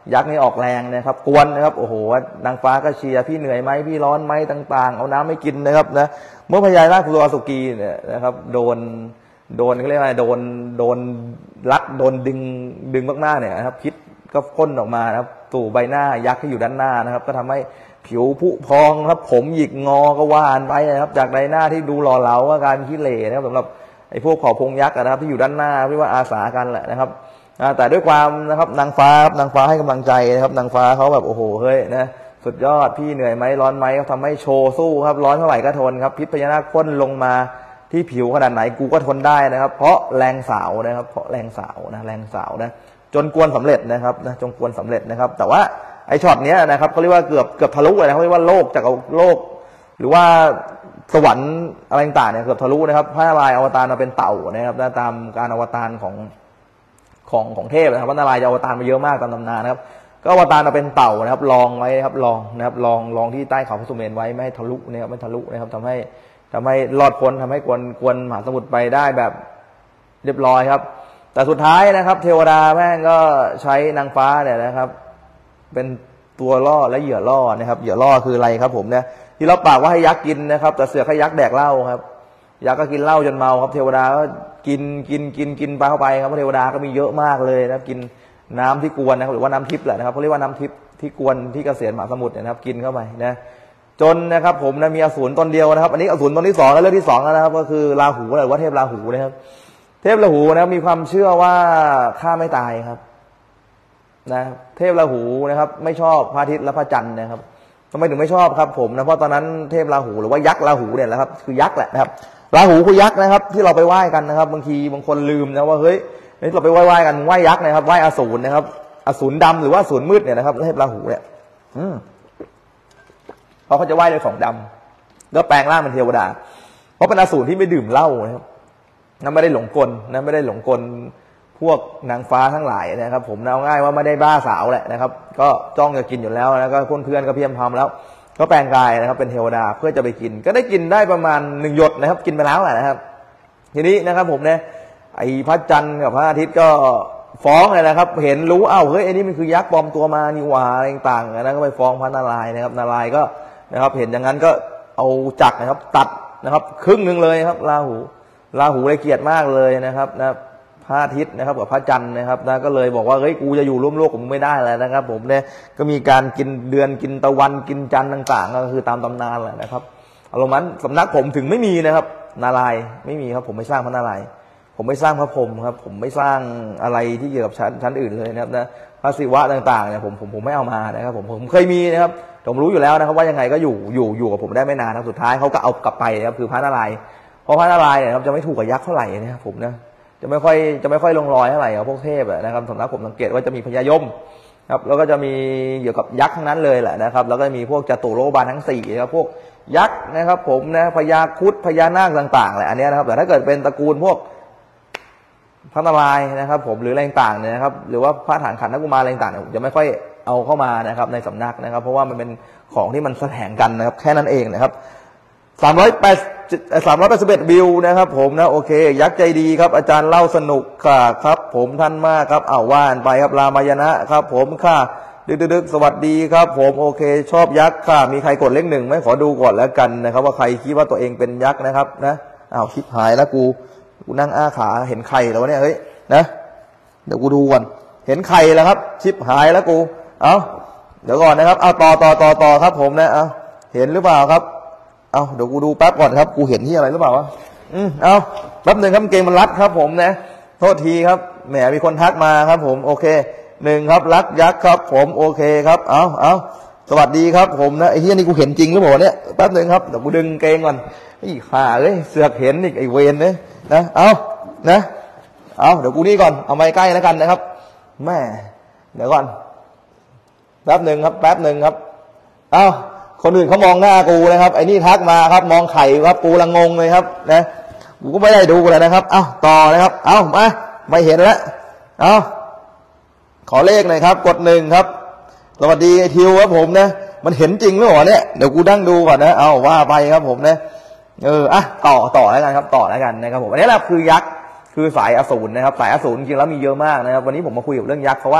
ยักษ์นี่ออกแรงนะครับกวนนะครับโอ้โหนางฟ้าก็เชียร์พี่เหนื่อยไหมพี่ร้อนไหมต่างๆเอาน้ำไม่กินนะครับนะเมื่อพญานาคภูวาสุกีเนี่ยนะครับโดนโดนเขาเรียกว่าโดนโดนรัดโดนดึงดึงมากๆเนี่ยนะครับพิษก็พ่นออกมานะครับตู่ใบหน้ายักษ์ที่อยู่ด้านหน้านะครับก็ทำให้ผิวผุพองครับผมหยิกงอก็ว่านไปนะครับจากใบหน้าที่ดูหล่อเหลาว่าการขี้เหร่นะครับสำหรับไอ้พวกเผ่าพงยักษ์นะครับที่อยู่ด้านหน้าที่ว่าอาสากันแหละนะครับแต่ด้วยความนะครับนางฟ้านางฟ้าให้กำลังใจนะครับนางฟ้าเขาแบบโอ้โหเฮ้ยนะสุดยอดพี่เหนื่อยไหมร้อนไหมเขาทำให้โชว์สู้ครับร้อนเท่าไหร่ก็ทนครับพิษพญานาคพ่นลงมาที่ผิวขนาดไหนกูก็ทนได้นะครับเพราะแรงสาวนะครับเพราะแรงสาวนะแรงสาวนะจนกวนสำเร็จนะครับนะจนกวนสำเร็จนะครับแต่ว่าไอช็อตเนี้ยนะครับเขาเรียกว่าเกือบเกือบทะลุเลยนะเขาเรียกว่าโลกจากโลกหรือว่าสวรรค์อะไรต่างๆเนี่ยเกือบทะลุนะครับพระนารายณ์อวตารมาเป็นเต่านะครับตามการอวตารของของของเทพนะครับพระนารายณ์จะอวตารมาเยอะมากตามตำนานนะครับก็อวตารมาเป็นเต่านะครับลองไว้นะครับลองนะครับลองลองที่ใต้เขาพระสุเมรุไว้ไม่ให้ทะลุนะครับไม่ทะลุนะครับทำให้ทำให้รอดพ้นทำให้กวนกวนมหาสมุทรไปได้แบบเรียบร้อยครับแต่สุดท้ายนะครับเทวดาแม่งก็ใช้นางฟ้าเนี่ยนะครับเป็นตัวล่อและเหยื่อล่อนะครับเหยื่อล่อคืออะไรครับผมเนี่ยที่เราปากว่าให้ยักษ์กินนะครับแต่เสือให้ยักษ์แดกเหล้าครับยักษ์ก็กินเหล้าจนเมาครับเทวดาก็กินกินกินกินไปเข้าไปครับเทวดาก็มีเยอะมากเลยนะครับกินน้ำที่กวนนะครับหรือว่าน้ำทิพย์แหละนะครับเขาเรียกว่าน้ำทิพย์ที่กวนที่เกษียณมหาสมุทรนะครับกินเข้าไปนะจนนะครับผมนะมีอสูรตนเดียวนะครับอันนี้อสูรตนที่สองแล้วเรื่องที่สองแล้วนะครับก็คือราหูหรือว่าเทพราหูนะครับเทพราหูนะครับมีความเชื่อว่าฆ่าไม่ตายครับนะเทพราหูนะครับไม่ชอบพระอาทิตย์และพระจันทร์นะครับทำไมถึงไม่ชอบครับผมนะเพราะตอนนั้นเทพราหูหรือว่ายักษ์ราหูเนี่ยแหละครับคือยักษ์แหละนะครับราหูคือยักษ์นะครับที่เราไปไหว้กันนะครับบางทีบางคนลืมนะว่าเฮ้ยนี่เราไปไหว้ไหว้กันไหว้ยักษ์นะครับไหว้อสูรนะครับอสูรดำหรือว่าอสูรมืดเนี่ยนะครับเทพราหูเนี่ยอืมเพราะเขาจะไหว้ด้วยของดำแล้วแปลงร่างเป็นเทวดาเพราะเป็นอสูรที่ไม่ดื่มเหล้านะครับนั่นไม่ได้หลงกลนะไม่ได้หลงกลพวกนางฟ้าทั้งหลายนะครับผมเอาง่ายว่าไม่ได้บ้าสาวแหละนะครับก็จ้องจะกินอยู่แล้วแล้วก็เพื่อนๆก็เพียรพำแล้วก็แปลงกายนะครับเป็นเทวดาเพื่อจะไปกินก็ได้กินได้ประมาณหนึ่งหยดนะครับกินไปแล้วแหละนะครับทีนี้นะครับผมเนี่ยไอ้พระจันทร์กับพระอาทิตย์ก็ฟ้องเลยนะครับเห็นรู้อ้าวเฮ้ยไอ้นี่มันคือยักษ์ปลอมตัวมานี่หว่าอะไรต่างๆนะก็ไปฟ้องพระนารายณ์นะครับนารายณ์ก็นะครับเห็นอย่างนั้นก็เอาจักรนะครับตัดนะครับครึ่งหนึ่งเลยครับราหูราหูเลยเกลียดมากเลยนะครับนะพระอาทิตย์นะครับกับพระจันทร์นะครับนะก็เลยบอกว่าเฮ้ยกูจะอยู่ร่วมโลกกับมึงไม่ได้แล้วนะครับผมเนี่ยก็มีการกินเดือนกินตะวันกินจันทร์ต่างๆก็คือตามตำนานแหละนะครับอารมณ์นั้นสำนักผมถึงไม่มีนะครับนารายณ์ไม่มีครับผมไม่สร้างพระนารายณ์ผมไม่สร้างพระพรหมครับผมไม่สร้างอะไรที่เกี่ยวกับชั้นชั้นอื่นเลยนะครับนะพระศิวะต่างๆเนี่ยผมผมผมไม่เอามานะครับผมผมเคยมีนะครับผมรู้อยู่แล้วนะครับว่ายังไงก็อยู่อยู่อยู่กับผมได้ไม่นานนะสุดท้ายเขาก็เอากลับไปนะครับคือพระนารายณ์เพราะพระนารายณ์เนี่ยครับจะไม่ถูกกับยักษ์เท่าไหร่นะครับผมนะจะไม่ค่อยจะไม่ค่อยลงรอยเท่าไหร่กับพวกเทพนะครับสำนักผมสังเกตว่าจะมีพญายมครับแล้วก็จะมีเกี่ยวกับยักษ์ทั้งนั้นเลยแหละนะครับแล้วก็มีพวกจตุโลกบาลทั้งสี่นะครับพวกยักษ์นะครับผมนะพญาครุฑพญานาคต่างๆแหละอันนี้นะครับแต่ถ้าเกิดเป็นตระกูลพวกพระนารายณ์นะครับผมหรืออะไรต่างๆเนี่ยนะครับหรือว่าพระฐานขันธ์นักกุมารอะไรต่างๆเนี่ยผมจะไม่ค่อยเอาเข้ามานะครับในสำนักนะครับเพราะว่ามันเป็นของที่มันแสดงกันนะครับแค่นั้นเองนะครับสามร้อยแปดสามร้อยแปดสิบเอ็ดวิวนะครับผมนะโอเคยักษ์ใจดีครับอาจารย์เล่าสนุกค่ะครับผมท่านมากครับเอาว่านไปครับรามายณะครับผมค่ะดึกๆสวัสดีครับผมโอเคชอบยักษ์ค่ะมีใครกดเลขหนึ่งไหมขอดูก่อนแล้วกันนะครับว่าใครคิดว่าตัวเองเป็นยักษ์นะครับนะอ้าวคิดหายแล้วกูกูนั่งอ้าขาเห็นไข่แล้วเนี่ยเฮ้ยนะเดี๋ยวกูดูก่อนเห็นไข่แล้วครับชิบหายแล้วกูเอาเดี๋ยวก่อนนะครับเอาต่อต่อต่อต่อครับผมนะเอาเห็นหรือเปล่าครับเอาเดี๋ยวกูดูแป๊บก่อนครับกูเห็นที่อะไรหรือเปล่าวะอืมเอาแป๊บหนึ่งครับเกมมันรัดครับผมนะโทษทีครับแหมมีคนทักมาครับผมโอเคหนึ่งครับรักยักษ์ครับผมโอเคครับเอาเอาสวัสดีครับผมนะไอ้ที่นี่กูเห็นจริงหรือเปล่าเนี่ยแป๊บหนึ่งครับเดี๋ยวกูดึงเกงก่อนไอ้ข่าเอ้ยเสือกเห็นอีกไอ้เวนเนี่ยนะเอานะเอาเดี๋ยวกูนี่ก่อนเอาไม้ใกล้แล้วกันนะครับแม่เดี๋ยวก่อนแป๊บหนึ่งครับแป๊บหนึ่งครับเอาคนอื่นเขามองหน้ากูนะครับไอ้นี่ทักมาครับมองไข่ครับกูละงงเลยครับนะกูก็ไม่ได้ดูเลยนะครับเอ้าต่อนะครับเอ้ามาไม่เห็นแล้วเอ้าขอเลขหน่อยครับกดหนึ่งครับสวัสดีไอ้ทิวครับผมนะมันเห็นจริงหรือเปล่าเนี่ยเดี๋ยวกูนั่งดูก่อนนะเอาว่าไปครับผมนะเอออ่ะต่อต่อแล้วกันครับต่อแล้วกันนะครับผมอันนี้แหละคือยักษ์คือสายอสูรนะครับสายอสูรจริงๆแล้วมีเยอะมากนะครับวันนี้ผมมาคุยกับเรื่องยักษ์เพราะว่า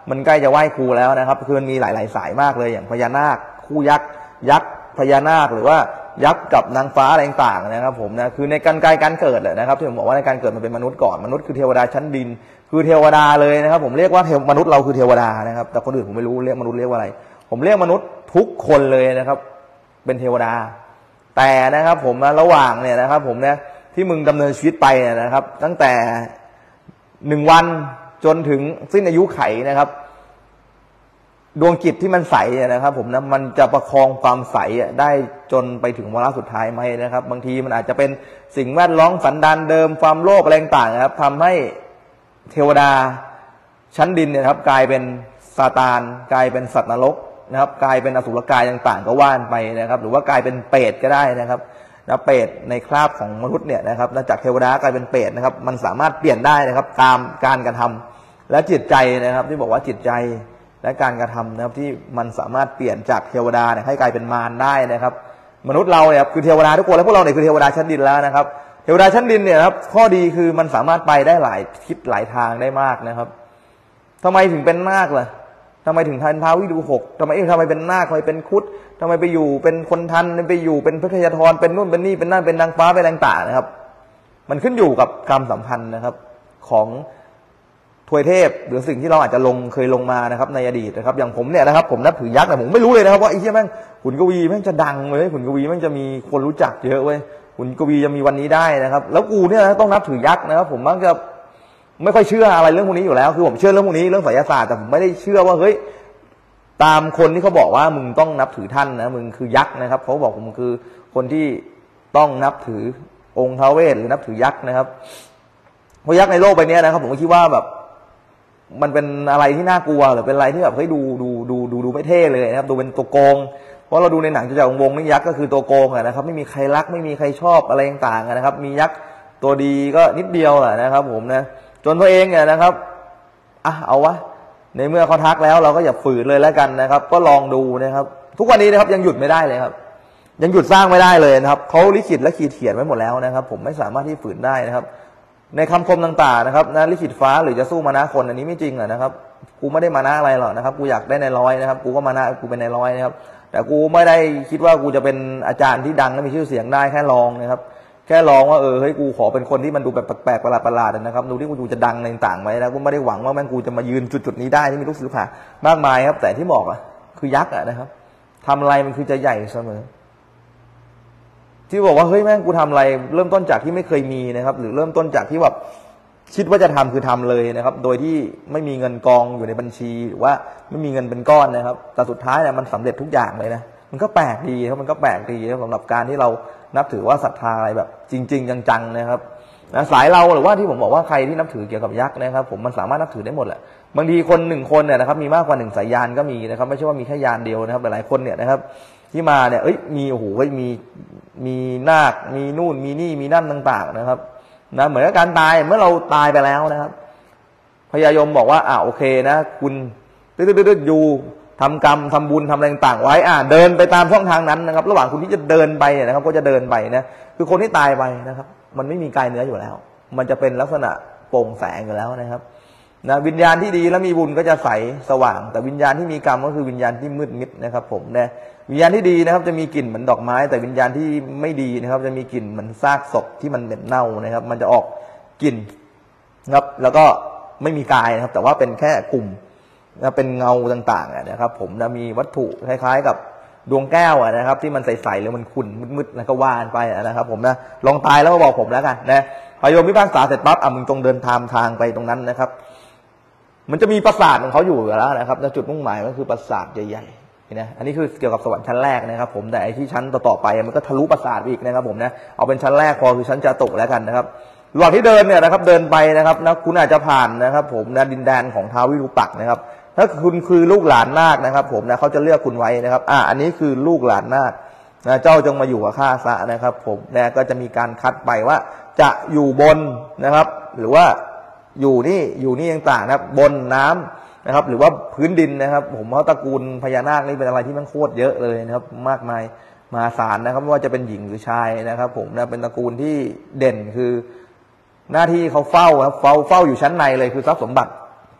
มันใกล้จะไหว้ครูแล้วนะครับคือมันมีหลายๆสายมากเลยอย่างพญานาคคู่ยักษ์ยักษ์พญานาคหรือว่ายักษ์กับนางฟ้าอะไรต่างๆนะครับผมนะคือในการกายการเกิดแหละนะครับที่ผมบอกว่าในการเกิดมันเป็นมนุษย์ก่อนมนุษย์คือเทวดาชั้นดินคือเทวดาเลยนะครับผมเรียกว่าเทวมนุษย์เราคือเทวดานะครับแต่คนอื่นผมไม่รู้เรียกมนุษย์เรียกว่าอะไรผมเรียกมนุษย์ทุกคนเลยนะครับเป็นเทวดาแต่นะครับผมนะระหว่างเนี่ยนะครับผมเนี่ยที่มึงดำเนินชีวิตไปนะครับตั้งแต่หนึ่งวันจนถึงสิ้นอายุไขนะครับดวงจิตที่มันใสนะครับผมนะมันจะประคองความใสได้จนไปถึงวาระสุดท้ายไหมนะครับบางทีมันอาจจะเป็นสิ่งแวดล้อมสันดานเดิมความโลภอะไรต่างๆนะครับทำให้เทวดาชั้นดินเนี่ยครับกลายเป็นซาตานกลายเป็นสัตว์นรกนะครับกลายเป็นอสุรกายต่างๆก็ว่านไปนะครับหรือว่ากลายเป็นเปรตก็ได้นะครับนะเปรตในคราบของมนุษย์เนี่ยนะครับจากเทวดากลายเป็นเปรตนะครับมันสามารถเปลี่ยนได้นะครับตามการกระทำและจิตใจนะครับที่บอกว่าจิตใจและการกระทำนะครับที่มันสามารถเปลี่ยนจากเทวดาเนี่ยให้กลายเป็นมารได้นะครับมนุษย์เราเนี่ยคือเทวดาทุกคนแล้วพวกเราเนี่ยคือเทวดาชั้นดินแล้วนะครับเทวดาชั้นดินเนี่ยครับข้อดีคือมันสามารถไปได้หลายทิศหลายทางได้มากนะครับทำไมถึงเป็นนาคล่ะทำไมถึงทันท้าววิดูหกทำไมเอ๊ะทำไมเป็นนาคทำไมเป็นครุฑทำไมไปอยู่เป็นคนทันไปอยู่เป็นพระพยาธรเป็นนู่นเป็นนี่เป็นนั่นเป็นนางฟ้าเป็นต่างๆนะครับมันขึ้นอยู่กับกรรมสัมพันธ์นะครับของทวยเทพหรือสิ่งที่เราอาจจะลงเคยลงมานะครับในอดีตนะครับอย่างผมเนี่ยนะครับผมนับถือยักษ์แต่ผมไม่รู้เลยนะครับว่าไอ้เหี้ยแม่งขุนกวีแม่งจะดังเลยขุนกวีแม่งจะมีคนรู้จักเยอะเว้ยขุนกวีจะมีวันนี้ได้นะครับแล้วกูเนี่ยนะต้องนับถือยักษ์นะครับผมมักจะไม่ค่อยเชื่ออะไรเรื่องพวกนี้อยู่แล้วคือผมเชื่อเรื่องพวกนี้เรื่องไสยศาสตร์แต่ผมไม่ได้เชื่อว่าเฮ้ยตามคนที่เขาบอกว่ามึงต้องนับถือท่านนะมึงคือยักษ์นะครับเขาบอกมึงคือคนที่ต้องนับถือองค์ท้าวเวสหรือนับถือยักษ์นะครับเพราะยักษ์ในโลกใบนี้นะครับผมก็คิดว่าแบบมันเป็นอะไรที่น่ากลัวหรือเป็นอะไรที่แบบเฮ้ยดูดูดูดูดูไม่เท่เลยนะครับดูเป็นตัวโกงเพราะเราดูในหนังจากวงนี่ยักษ์ก็คือตัวโกงนะครับไม่มีใครรักไม่มีใครชอบอะไรต่างๆนะครับมียักษ์ตัวดีก็นิดเดียวแหละนะครับผมนะจนตัวเองเนี่ยนะครับอ่ะเอาวะในเมื่อเขาทักแล้วเราก็อย่าฝืนเลยแล้วกันนะครับก็ลองดูนะครับทุกวันนี้นะครับยังหยุดไม่ได้เลยครับยังหยุดสร้างไม่ได้เลยนะครับเขาลิขิตและขีดเขียนไว้หมดแล้วนะครับผมไม่สามารถที่ฝืนได้นะครับในคำคมต่างๆนะครับนะลิขิตฟ้าหรือจะสู้มานะคนอันนี้ไม่จริงอ่ะนะครับกูไม่ได้มานะอะไรหรอกนะครับกูอยากได้ในร้อยนะครับกูก็มานะกูเป็นในร้อยนะครับแต่กูไม่ได้คิดว่ากูจะเป็นอาจารย์ที่ดังและมีชื่อเสียงได้แค่ลองนะครับแค่ลองว่าเออเฮ้ยกูขอเป็นคนที่มันดูแบบแปลกๆประหลาดๆนะครับดูที่กูจะดังในต่างๆไว้นะกูไม่ได้หวังว่าแม่งกูจะมายืนจุดๆนี้ได้ที่มีลูกศิษย์ลูกหามากมายครับแต่ที่บอกอ่ะคือยักษ์อ่ะนะครับทำอะไรมันคือจะใหญ่เสมอที่บอกว่าเฮ้ยแม่งกูทำอะไรเริ่มต้นจากที่ไม่เคยมีนะครับหรือเริ่มต้นจากที่แบบคิดว่าจะทำคือทำเลยนะครับโดยที่ไม่มีเงินกองอยู่ในบัญชีหรือว่าไม่มีเงินเป็นก้อนนะครับแต่สุดท้ายเนี่ยมันสำเร็จทุกอย่างเลยนะมันก็แปลกดีครับมันก็แปลกดีสำหรับการที่เรานับถือว่าศรัทธาอะไรแบบจริงๆจังๆนะครับนะสายเราหรือว่าที่ผมบอกว่าใครที่นับถือเกี่ยวกับยักษ์นะครับผมมันสามารถนับถือได้หมดแหละบางทีคนหนึ่งคนเนี่ยนะครับมีมากกว่าหนึ่งสายยานก็มีนะครับไม่ใช่ว่ามีแค่ยานเดียวนะครับหลายๆคนเนี่ยนะครับที่มาเนี่ยเอ้ยมีโอ้โหมีมีนาคมีนู่นมีนี่มีนั่นต่างๆนะครับนะเหมือนกับการตายเมื่อเราตายไปแล้วนะครับพญายมบอกว่าอ่าโอเคนะคุณดื้อๆอยู่ทำกรรมทำบุญทำอะไรต่างๆไว้อ่าเดินไปตามช่องทางนั้นนะครับระหว่างคุณที่จะเดินไปเนี่ยนะครับก็จะเดินไปนะคือคนที่ตายไปนะครับมันไม่มีกายเนื้ออยู่แล้วมันจะเป็นลักษณะโปร่งแสงอยู่แล้วนะครับนะวิญญาณที่ดีและมีบุญก็จะใสสว่างแต่วิญญาณที่มีกรรมก็คือวิญญาณที่มืดมิดนะครับผมนะวิญญาณที่ดีนะครับจะมีกลิ่นเหมือนดอกไม้แต่วิญญาณที่ไม่ดีนะครับจะมีกลิ่นเหมือนซากศพที่มันเหม็นเน่านะครับมันจะออกกลิ่นนะครับแล้วก็ไม่มีกายนะครับแต่ว่าเป็นแค่กลุ่มนะเป็นเงาต่างๆนะครับผมนะมีวัตถุคล้ายๆกับดวงแก้วนะครับที่มันใสๆหรือมันขุ่นมืดๆแล้วก็ว่านไปนะครับผมนะลองตายแล้วก็บอกผมแล้วกันนะพอยมพิพากษาเสร็จปั๊บอ่ะมึงตรงเดินทางทางไปตรงนั้นนะครับมันจะมีปราสาทของเขาอยู่แล้วนะครับจุดมุ่งหมายก็คือปราสาทใหญ่ๆนะอันนี้คือเกี่ยวกับสวรรค์ชั้นแรกนะครับผมแต่ไอ้ที่ชั้นต่อๆไปมันก็ทะลุปราสาทอีกนะครับผมนะเอาเป็นชั้นแรกพอคือชั้นจาตุแล้วกันนะครับระหว่างที่เดินเนี่ยนะครับเดินไปนะครับนะคุณอาจจะผ่านนะครับผมนะดินแดนของท้าววิรูปักษ์นะครับถ้าคุณคือลูกหลานนาคนะครับผมนะเขาจะเลือกคุณไว้นะครับอ่าอันนี้คือลูกหลานนาคนะเจ้าจงมาอยู่กับข้าซะนะครับผมนะก็จะมีการคัดไปว่าจะอยู่บนนะครับหรือว่าอยู่นี่อยู่นี่ต่างๆนะครับบนน้ำนะครับหรือว่าพื้นดินนะครับผมเพราะตระกูลพญานาคนี่เป็นอะไรที่มันโคตรเยอะเลยนะครับมากมายมหาศาลนะครับไม่ว่าจะเป็นหญิงหรือชายนะครับผมนะเป็นตระกูลที่เด่นคือหน้าที่เขาเฝ้าครับเฝ้าเฝ้าอยู่ชั้นในเลยคือทรัพย์สมบัติ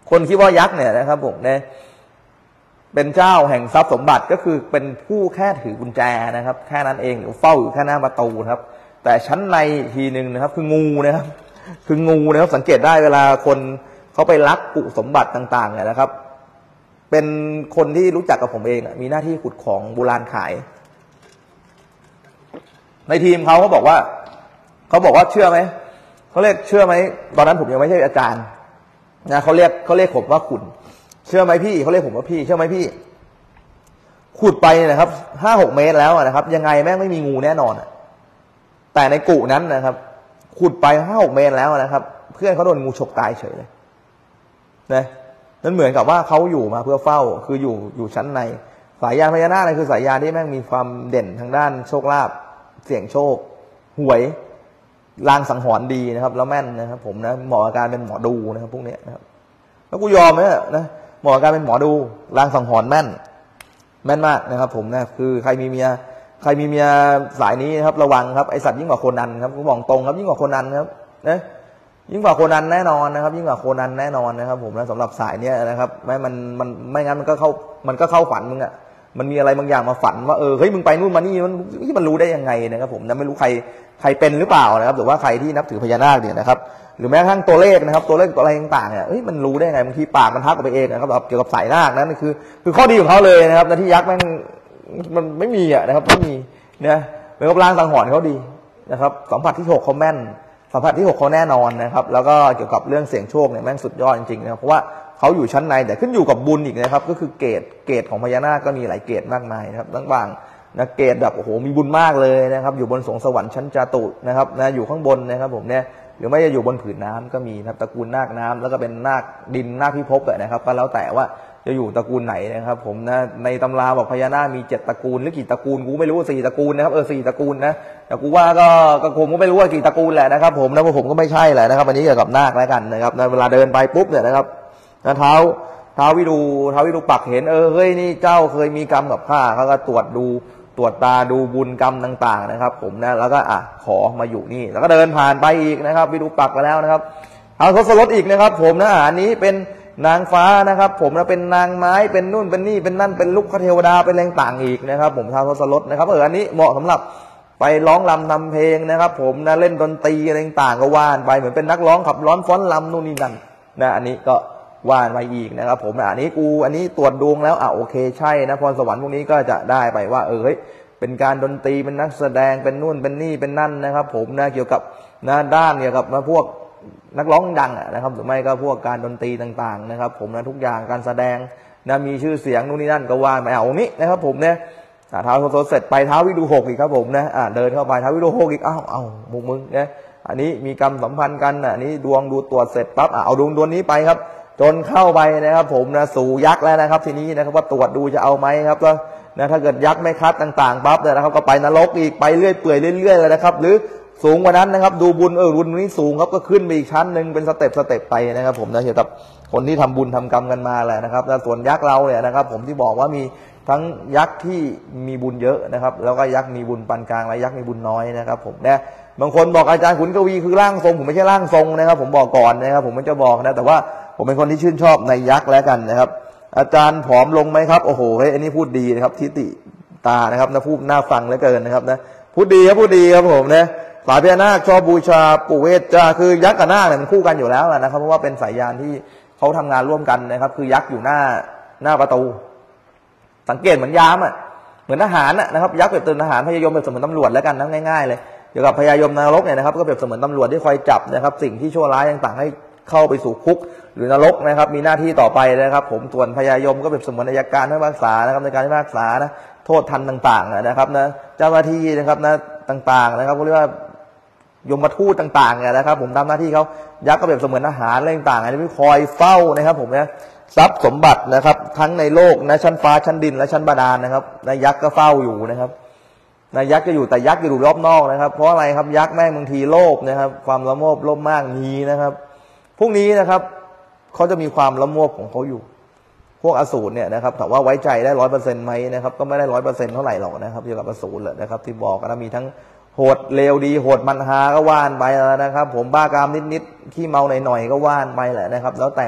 คนคิดว่ายักษ์เนี่ยนะครับผมเนี่ยเป็นเจ้าแห่งทรัพย์สมบัติก็คือเป็นผู้แค่ถือกุญแจนะครับแค่นั้นเองหรือเฝ้าอยู่แค่หน้าประตูครับแต่ชั้นในทีหนึ่งนะครับคืองูนะครับคืองูนะครับสังเกตได้เวลาคนเขาไปลักกุสมบัติต่างๆเนี่ยนะครับเป็นคนที่รู้จักกับผมเองมีหน้าที่ขุดของโบราณขายในทีมเขาเขาบอกว่าเขาบอกว่าเชื่อไหมเขาเรียกเชื่อไหมตอนนั้นผมยังไม่ใช่อาจารย์นะเขาเรียกเขาเรียกผมว่าขุนเชื่อไหมพี่เขาเรียกผมว่าพี่เชื่อไหมพี่ขุดไปนะครับห้าหกเมตรแล้วนะครับยังไงแม่งไม่มีงูแน่นอนแต่ในกุนั้นนะครับขุดไปห้าหกเมตรแล้วนะครับเพื่อนเขาโดนงูฉกตายเฉยเลยนะนั่นเหมือนกับว่าเขาอยู่มาเพื่อเฝ้าคืออยู่อยู่ชั้นในสายยานพญานาคนี่คือสายยานที่แม่งมีความเด่นทางด้านโชคลาภเสี่ยงโชคหวยลางสังหรณ์ดีนะครับแล้วแม่นนะครับผมนะเหมาะกับการเป็นหมอดูนะครับพวกนี้นะครับแล้วกูยอมไหมนะเหมาะกับการเป็นหมอดูลางสังหรณ์แม่นแม่นมากนะครับผมนะคือใครมีเมียใครมีเมียสายนี้นะครับระวังครับไอสัตว์ยิ่งกว่าโคนันครับกูบอกตรงครับยิ่งกว่าโคนันครับนะยิ่งกว่าโคนันแน่นอนนะครับยิ่งกว่าโคนันแน่นอนนะครับผมนะสำหรับสายเนี้ยนะครับแม้มันมันไม่งั้นมันก็เข้ามันก็เข้าฝันมึงอ่ะมันมีอะไรบางอย่างมาฝันว่าเออเฮ้ยมึงไปนู่นมานี่มันมันรู้ได้ยังไงนะครับผมนะไม่รู้ใครใครเป็นหรือเปล่านะครับหรือว่าใครที่นับถือพญานาคเนี่ยนะครับหรือแม้กระทั่งตัวเลขนะครับตัวเลขตัวอะไรต่างๆเนี่ยเฮ้ยมันรู้ได้ยังไงบางทีปากมันทักออกไปเองนะครับเกี่ยวกับสายนาคนั้นคือคือข้อดีของเขาเลยนะครับที่ยักษ์มันมันไม่มีอ่ะนะครับไม่มีเนี่ยเป็นกับลางสังหรณ์เขาดีนะครับสัมผัสที่หกเขาแม่นสัมผัสที่หกเขาแน่นอนนะครับแล้วก็เกี่ยวกับเรื่องเสี่ยงโชคเนี่ยแม่งสุดยอดจริงๆนะครับเพราะว่าเขาอยู่ชั้นในแต่ขึ้นอยู่กับบุญอีกนะครับก็คือเกรดเกรดของพญานาคก็มีหลายเกรดมากมายนะครับทั้งบางนะเกรดแบบโอ้โหมีบุญมากเลยนะครับอยู่บนสวงสวรรค์ชั้นจาตุนะครับนะอยู่ข้างบนนะครับผมเนี่ยหรือไม่จะอยู่บนผืนน้ำก็มีนะครับตระกูลนาคน้ำแล้วก็เป็นนาคดินนาคพิภพนะครับก็แล้วแต่ว่าจะอยู่ตระกูลไหนนะครับผมนะในตำราบอกพญานาคมีเจ็ดตระกูลหรือกี่ตระกูลกูไม่รู้สี่ตระกูลนะครับเออสี่ตระกูลนะแต่กูว่าก็ก็คงก็ไม่รู้ว่ากี่ตระกูลแหละนะครับผมนะเพราะผมก็ไม่ใช่แหละนะครับอันนี้เกี่ยวกับนาคแล้วกันนะครับเวลาเดินไปปุ๊บเนี่ยนะครับเท้าเท้าวิดูเท้าวิดูปักเห็นเออเฮ้ยนี่เจ้าเคยมีกรรมกับข้าเขาก็ตรวจดูตรวจตาดูบุญกรรมต่างๆนะครับผมนะแล้วก็อ่ะขอมาอยู่นี่แล้วก็เดินผ่านไปอีกนะครับวิดูปักไปแล้วนะครับเอาทศรถอีกนะครับผมนะอันนี้เป็นนางฟ้านะครับผมนะเป็นนางไม้เป็นนู่นเป็นนี่เป็นนั่นเป็นลูกเทวดาเป็นแรงต่างอีกนะครับผมท้าวทศรถนะครับเอออันนี้เหมาะสำหรับไปร้องรำทำเพลงนะครับผมนะเล่นดนตรีอะไรต่างก็ว่านไปเหมือนเป็นนักร้องขับร้องฟ้อนรำนู่นนี่นั่นนะอันนี้ก็ว่านไปอีกนะครับผมอันนี้กูอันนี้ตรวจดวงแล้วอ่ะโอเคใช่นะพรสวรรค์พวกนี้ก็จะได้ไปว่าเออเฮ้ยเป็นการดนตรีเป็นนักแสดงเป็นนู่นเป็นนี่เป็นนั่นนะครับผมนะเกี่ยวกับนะด้านเกี่ยวกับมาพวกนักร้องดังนะครับหรือไม่ก็พวกการดนตรีต่างๆนะครับผมนะทุกอย่างการแสดงนะมีชื่อเสียงนู่นนี่นั่นก็ว่าไปเอานี้นะครับผมเนี่ยเท้าโซเสร็จไปเท้าวิดูหกอีกครับผมนะอ่าเดินเข้าไปเท้าวิดูหกอีกอ้าวอ้าวมุกมึงเนี่ยอันนี้มีกรรมสัมพันธ์กันอันนี้ดวงดูตรวจเสร็จปั๊บอ่าเอาดวงดวงนี้ไปครับจนเข้าไปนะครับผมนะสู่ยักษ์แล้วนะครับทีนี้นะครับว่าตรวจดูจะเอาไหมครับแล้วนะถ้าเกิดยักษ์ไม่คัดต่างๆปั๊บเนี่ยนะครับก็ไปนรกอีกไปเรื่อยเปื่อยเรื่อยๆเลยนะครับหรือสูงกว่านั้นนะครับดูบุญเออบุญนี้สูงครับก็ขึ้นไปอีกชั้นหนึ่งเป็นสเต็ปสเต็ปไปนะครับผมนะเกี่ยวกับคนที่ทำบุญทำกรรมกันมาแหละนะครับส่วนยักษ์เราเนี่ยนะครับผมที่บอกว่ามีทั้งยักษ์ที่มีบุญเยอะนะครับแล้วก็ยักษ์มีบุญปานกลางและยักษ์มีบุญน้อยนะครับผมเนี่ยบางคนบอกอาจารย์ขุนกวีคือร่างทรงผมไม่ใช่ร่างทรงนะครับผมบอกก่อนนะครับผมไม่จะบอกนะแต่ว่าผมเป็นคนที่ชื่นชอบในยักษ์แล้วกันนะครับอาจารย์ผอมลงไหมครับโอ้โหเฮ้ยอันนี้พูดดีนะครับทิติตานะครับนะพูดน่าฟังเหลือเกินนะครับนะพูดดีครับพูดดีครับผมนะสายพญานาคชอบบูชาปู่เวทจ้าคือยักษ์กับนาคเนี่ยมันคู่กันอยู่แล้วนะครับเพราะว่าเป็นสายยานที่เขาทำงานร่วมกันนะครับคือยักษ์อยู่หน้าหน้าประตูสังเกตเหมือนยามอ่ะเหมือนทหารนะครับยักษ์เปรียบเสมือนทหารพญายมเปรียบเสมือนตำรวจแล้วกันนะง่ายๆเลยเกี่ยวกับพญายมนรกเนี่ยนะครับก็เปรียบเสมือนตำรวจที่คอยจับนะครับสิ่งที่ชั่วร้ายต่างๆให้เข้าไปสู่คุกหรือนรกนะครับมีหน้าที่ต่อไปนะครับผมส่วนพญายมก็เปรียบเสมือนอัยการพิพากษานะครับในการพิพากษานะโทษทันต่างๆนะครับนะเจ้าหน้าที่นะครับนะต่างๆนะครับเขาเรียกว่ายมทูตต่างๆเนี่ยนะครับผมทำหน้าที่เขายักษ์ก็เปรียบเสมือนทหารอะไรต่างๆอันนี้คอยเฝ้านะครับผมเนี่ยทรัพย์สมบัตินะครับทั้งในโลกนะชั้นฟ้าชั้นดินและชั้นบาดาลนะครับนายยักษ์ก็เฝ้าอยู่นะครับนายยักษ์จะอยู่แต่ยักษ์จะอยู่รอบนอกนะครับเพราะอะไรครับยักษ์แม่งบางทีโลภนะครับความละโมบโลภมากมีนะครับพวกนี้นะครับเขาจะมีความละโมบของเขาอยู่พวกอสูรเนี่ยนะครับถามว่าไว้ใจได้ร้อยเปอร์เซ็นต์ไหมนะครับก็ไม่ได้ร้อยเปอร์เซ็นต์เท่าไหร่หรอกนะครับเกี่ยวกับอสูรเลยนะครับที่บอกกันมีทั้งโหดเลวดีโหดมันฮาก็ว่านไปแล้วนะครับผมบ้ากามนิดๆขี้เมาหน่อยๆก็ว่านไปแหละนะครับแล้วแต่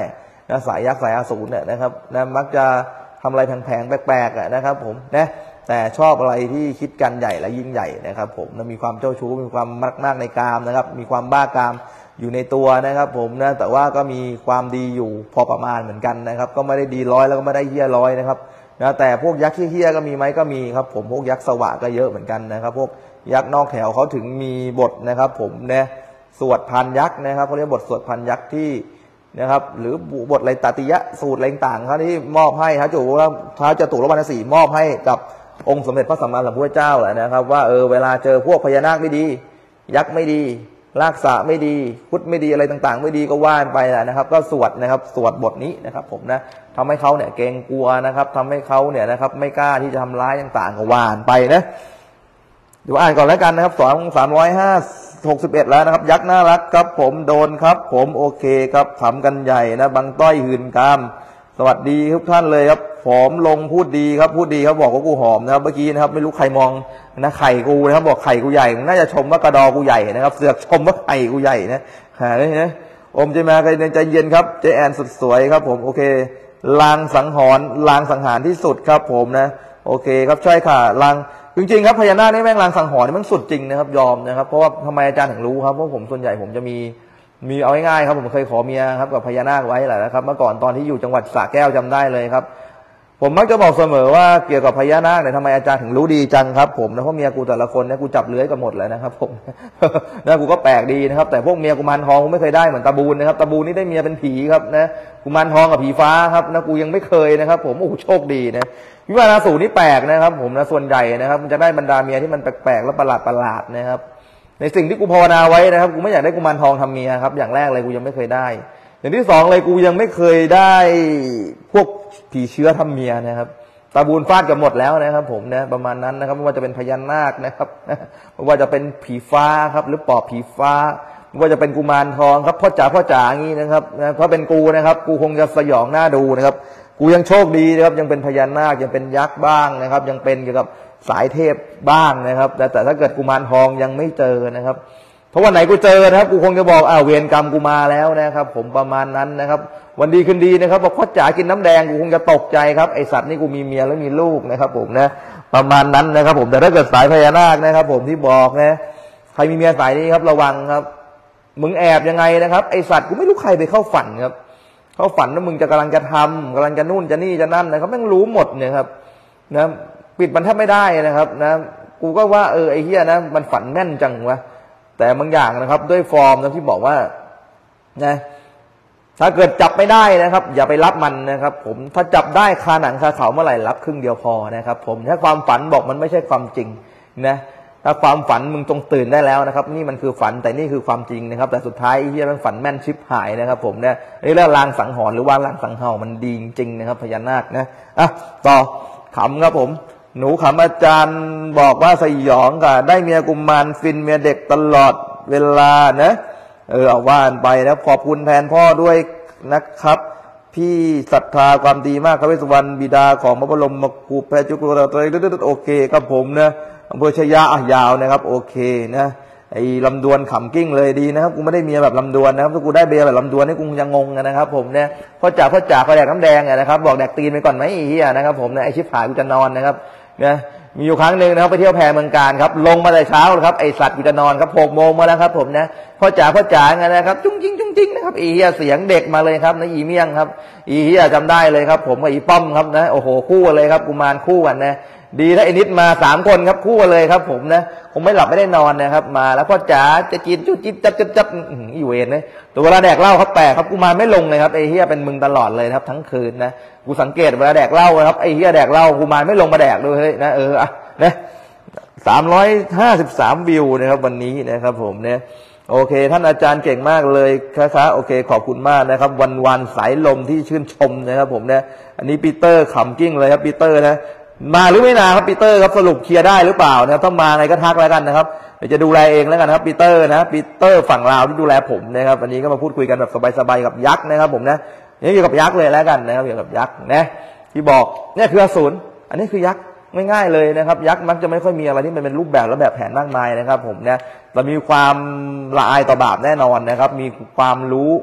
นะสายยักษ์สายอสูรเนี่ยนะครับนะมักจะทำอะไรแผงๆแปลกๆนะครับผมนะแต่ชอบอะไรที่คิดกันใหญ่และยิ่งใหญ่นะครับผมนะมีความเจ้าชู้มีความมากมากในกามนะครับมีความบ้ากามอยู่ในตัวนะครับผมนะแต่ว่าก็มีความดีอยู่พอประมาณเหมือนกันนะครับก็ไม่ได้ดีร้อยแล้วก็ไม่ได้เหี้ยร้อยนะครับนะแต่พวกยักษ์เหี้ยก็มีไหมก็มีครับผมพวกยักษ์สวะก็เยอะเหมือนกันนะครับพวกยักษ์นอกแถวเขาถึงมีบทนะครับผมนะสวดพันยักษ์นะครับเขาเรียกบทสวดพันยักษ์ที่นะครับหรือบทอะไรตติยะสูตรอะไรต่างๆเขาที่มอบให้ท้าวจุท้าวจตุรวรรณสีมอบให้กับองค์สมเด็จพระสัมมาสัมพุทธเจ้าแหละนะครับว่าเออเวลาเจอพวกพญานาคไม่ดียักษ์ไม่ดีรากษะไม่ดีพุทธไม่ดีอะไรต่างๆไม่ดีก็ว่านไปนะครับก็สวดนะครับสวดบทนี้นะครับผมนะทำให้เขาเนี่ยเกรงกลัวนะครับทำให้เขาเนี่ยนะครับไม่กล้าที่จะทำร้ายต่างๆก็ว่านไปนะเดี๋ยวอ่านก่อนแล้วกันนะครับสองสามร้อยห้าหกสิบเอ็ดแล้วนะครับยักษ์น่ารักครับผมโดนครับผมโอเคครับขำกันใหญ่นะบางต้อยหื่นกามสวัสดีทุกท่านเลยครับผอมลงพูดดีครับพูดดีครับบอกว่ากูหอมนะครับเมื่อกี้นะครับไม่รู้ใครมองนะไข่กูนะครับบอกไข่กูใหญ่น่าจะชมว่ากระดอกูใหญ่นะครับเสือกชมว่าไข่กูใหญ่นะหาได้นะอมใจมาใจใจเย็นครับเจแอนสุดสวยครับผมโอเคลางสังหรณ์ลางสังหารที่สุดครับผมนะโอเคครับใช่ค่ะลางจริงๆครับพญานาคนี่แม่งลางสังหรณ์นี่มันสุดจริงนะครับยอมนะครับเพราะว่าทำไมอาจารย์ถึงรู้ครับเพราะผมส่วนใหญ่ผมจะมีมีเอาง่ายๆครับผมเคยขอเมียครับกับพญานาคไว้แหละนะครับเมื่อก่อนตอนที่อยู่จังหวัดสระแก้วจำได้เลยครับผมมักจะบอกเสมอว่าเกี่ยวกับพญานาคเนี่ยทำไมอาจารย์ถึงรู้ดีจังครับผมนะเพราะเมียกูแต่ละคนเนี่ยกูจับเลื้อยกันหมดเลยนะครับผมนะกูก็แปลกดีนะครับแต่พวกเมียกุมารทองกูไม่เคยได้เหมือนตาบูนนะครับตาบูนนี่ได้เมียเป็นผีครับนะกุมารทองกับผีฟ้าครับนะกูยังไม่เคยนะครับผมโอ้โหโชคดีนะวิวาทสูตรนี่แปลกนะครับผมนะส่วนใหญ่นะครับมันจะได้บรรดาเมียที่มันแปลกๆและประหลาดประหลาดนะครับในสิ่งที่กูภาวนาไว้นะครับกูไม่อยากได้กุมารทองทำเมียครับอย่างแรกเลยกูยังไม่เคยได้อย่างที่สองเลยกูยังไม่เคยได้พวกผีเชื้อทำเมียนะครับตาบูนฟาดกันหมดแล้วนะครับผมนะประมาณนั้นนะครับไม่ว่าจะเป็นพญานาคนะครับไม่ว่าจะเป็นผีฟ้าครับหรือปอบผีฟ้าไม่ว่าจะเป็นกุมารทองครับพ่อจ๋าพ่อจ๋าอย่างนี้นะครับนะเพราะเป็นกูนะครับกูคงจะสยองหน้าดูนะครับกูยังโชคดีนะครับยังเป็นพญานาคยังเป็นยักษ์บ้างนะครับยังเป็นเกี่ยวกับสายเทพบ้างนะครับแต่แต่ถ้าเกิดกุมารทองยังไม่เจอนะครับเพราะวันไหนกูเจอนะครับกูคงจะบอกอ้าวเวรกรรมกูมาแล้วนะครับผมประมาณนั้นนะครับวันดีคืนดีนะครับบอกพ่อจ๋ากินน้ำแดงกูคงจะตกใจครับไอสัตว์นี่กูมีเมียแล้วมีลูกนะครับผมนะประมาณนั้นนะครับผมแต่ถ้าเกิดสายพญานาคนะครับผมที่บอกนะใครมีเมียสายนี้ครับระวังครับมึงแอบยังไงนะครับไอสัตว์กูไม่รู้ใครไปเข้าฝันครับเข้าฝันว่ามึงจะกำลังจะทำกำลังจะนู่นจะนี่จะนั่นนะครับแม่งรู้หมดเนี่ยครับนะปิดมันแทบไม่ได้นะครับนะกูก็ว่าเออไอเฮียนะมันฝันแม่นจังวะแต่บางอย่างนะครับด้วยฟอร์มนะที่บอกว่านะถ้าเกิดจับไม่ได้นะครับอย่าไปรับมันนะครับผมถ้าจับได้คาหนังคาเขาเมื่อไหร่รับครึ่งเดียวพอนะครับผมถ้าความฝันบอกมันไม่ใช่ความจริงนะถ้าความฝันมึงจงตื่นได้แล้วนะครับนี่มันคือฝันแต่นี่คือความจริงนะครับแต่สุดท้ายไอ้เหี้ยมันฝันแม่นชิบหายนะครับผมเนี่ยนี่เรื่องลางสังหรณ์หรือว่าลางสังเห่ามันดีจริงๆนะครับพญานาคนะอ่ะต่อขำครับผมหนูขำอาจารย์บอกว่าสยองค่ะได้เมียกุมารฟินเมียเด็กตลอดเวลานะเออเอาว่านไปนะขอบคุณแทนพ่อด้วยนะครับพี่ศรัทธาความดีมากครับเวสสุวรรณบิดาของพระบรมครูแพทย์จุกรตัวเองโอเคครับผมนะอำเภอชยาอ่ะยาวนะครับโอเคนะไอ้ลำดวนขำกิ้งเลยดีนะครับกูไม่ได้เมียแบบลำดวนนะครับถ้ากูได้เบียแบบลำดวนนี่กูยังงงนะครับผมเนี่ยพ่อจ่าพ่อจ่าเขาแดกน้ำแดงนะครับบอกแดกตีนไปก่อนไหมไอ้เหี้ยนะครับผมนะไอ้ชิบหายกูจะนอนนะครับนะมีอยู่ครั้งหนึ่งนะครับไปเที่ยวแพเมืองการครับลงมาแต่เช้าครับไอสัตว์กูจะนอนครับหกโมงมาแล้วครับผมนะพ่อจ๋าพ่อจ๋าไงนะครับจุ้งจิ้งจุ้งจิ้งนะครับอีเหี้ยเสียงเด็กมาเลยครับนะอีเมี่ยงครับอีเหี้ยจำได้เลยครับผมกับอีป้อมครับนะโอ้โหคู่กันเลยครับกุมารคู่กันนะดีถ้าไอ้นิดมาสามคนครับคู่กันเลยครับผมนะคงไม่หลับไม่ได้นอนนะครับมาแล้วพ่อจ๋าจะกินจุ๊จิ๊บจับจับจับอีเวนเลยตัวเวลาแดกเหล้าครับแปลกครับกุมารไม่ลงเลยครับไอ้เหี้ยเป็นมึงตลอดเลยครับทั้งคืนนะกูสังเกตเวลาแดกเหล้าครับไอ้เหี้ยแดกเหล้ากุมารไม่ลงมาแดกด้วยเฮ้ยนะเอออะนะสามร้อยห้าสิบสามวิวนะครับวันนี้นะครับผมเนี่ยโอเคท่านอาจารย์เก่งมากเลยครับโอเคขอบคุณมากนะครับวันวันสายลมที่ชื่นชมนะครับผมเนี่ยอันนี้ปีเตอร์ขำกิ้งเลยครับปีเตอร์นะมาหรือไม่นาครับปีเตอร์ครับสรุปเคลียร์ได้หรือเปล่านะครับถ้ามาไงก็ทักแล้วกันนะครับเดี๋ยวจะดูแลเองแล้วกันครับปีเตอร์นะปีเตอร์ฝั่งลาวที่ดูแลผมนะครับวันนี้ก็มาพูดคุยกันแบบสบายๆกับยักษ์นะครับผมนะนี่เกี่ยวกับยักษ์เลยแล้วกันนะครับเกี่ยวกับยักษ์นะที่บอกเนี่ยคืออสูรอันนี้คือยักษ์ง่ายๆเลยนะครับยักษ์มักจะไม่ค่อยมีอะไรที่มันเป็นรูปแบบและแบบแผนมากมายนะครับผมเนี่ยเรามีความละอายต่อบาปแน่นอนนะครับมีความรู้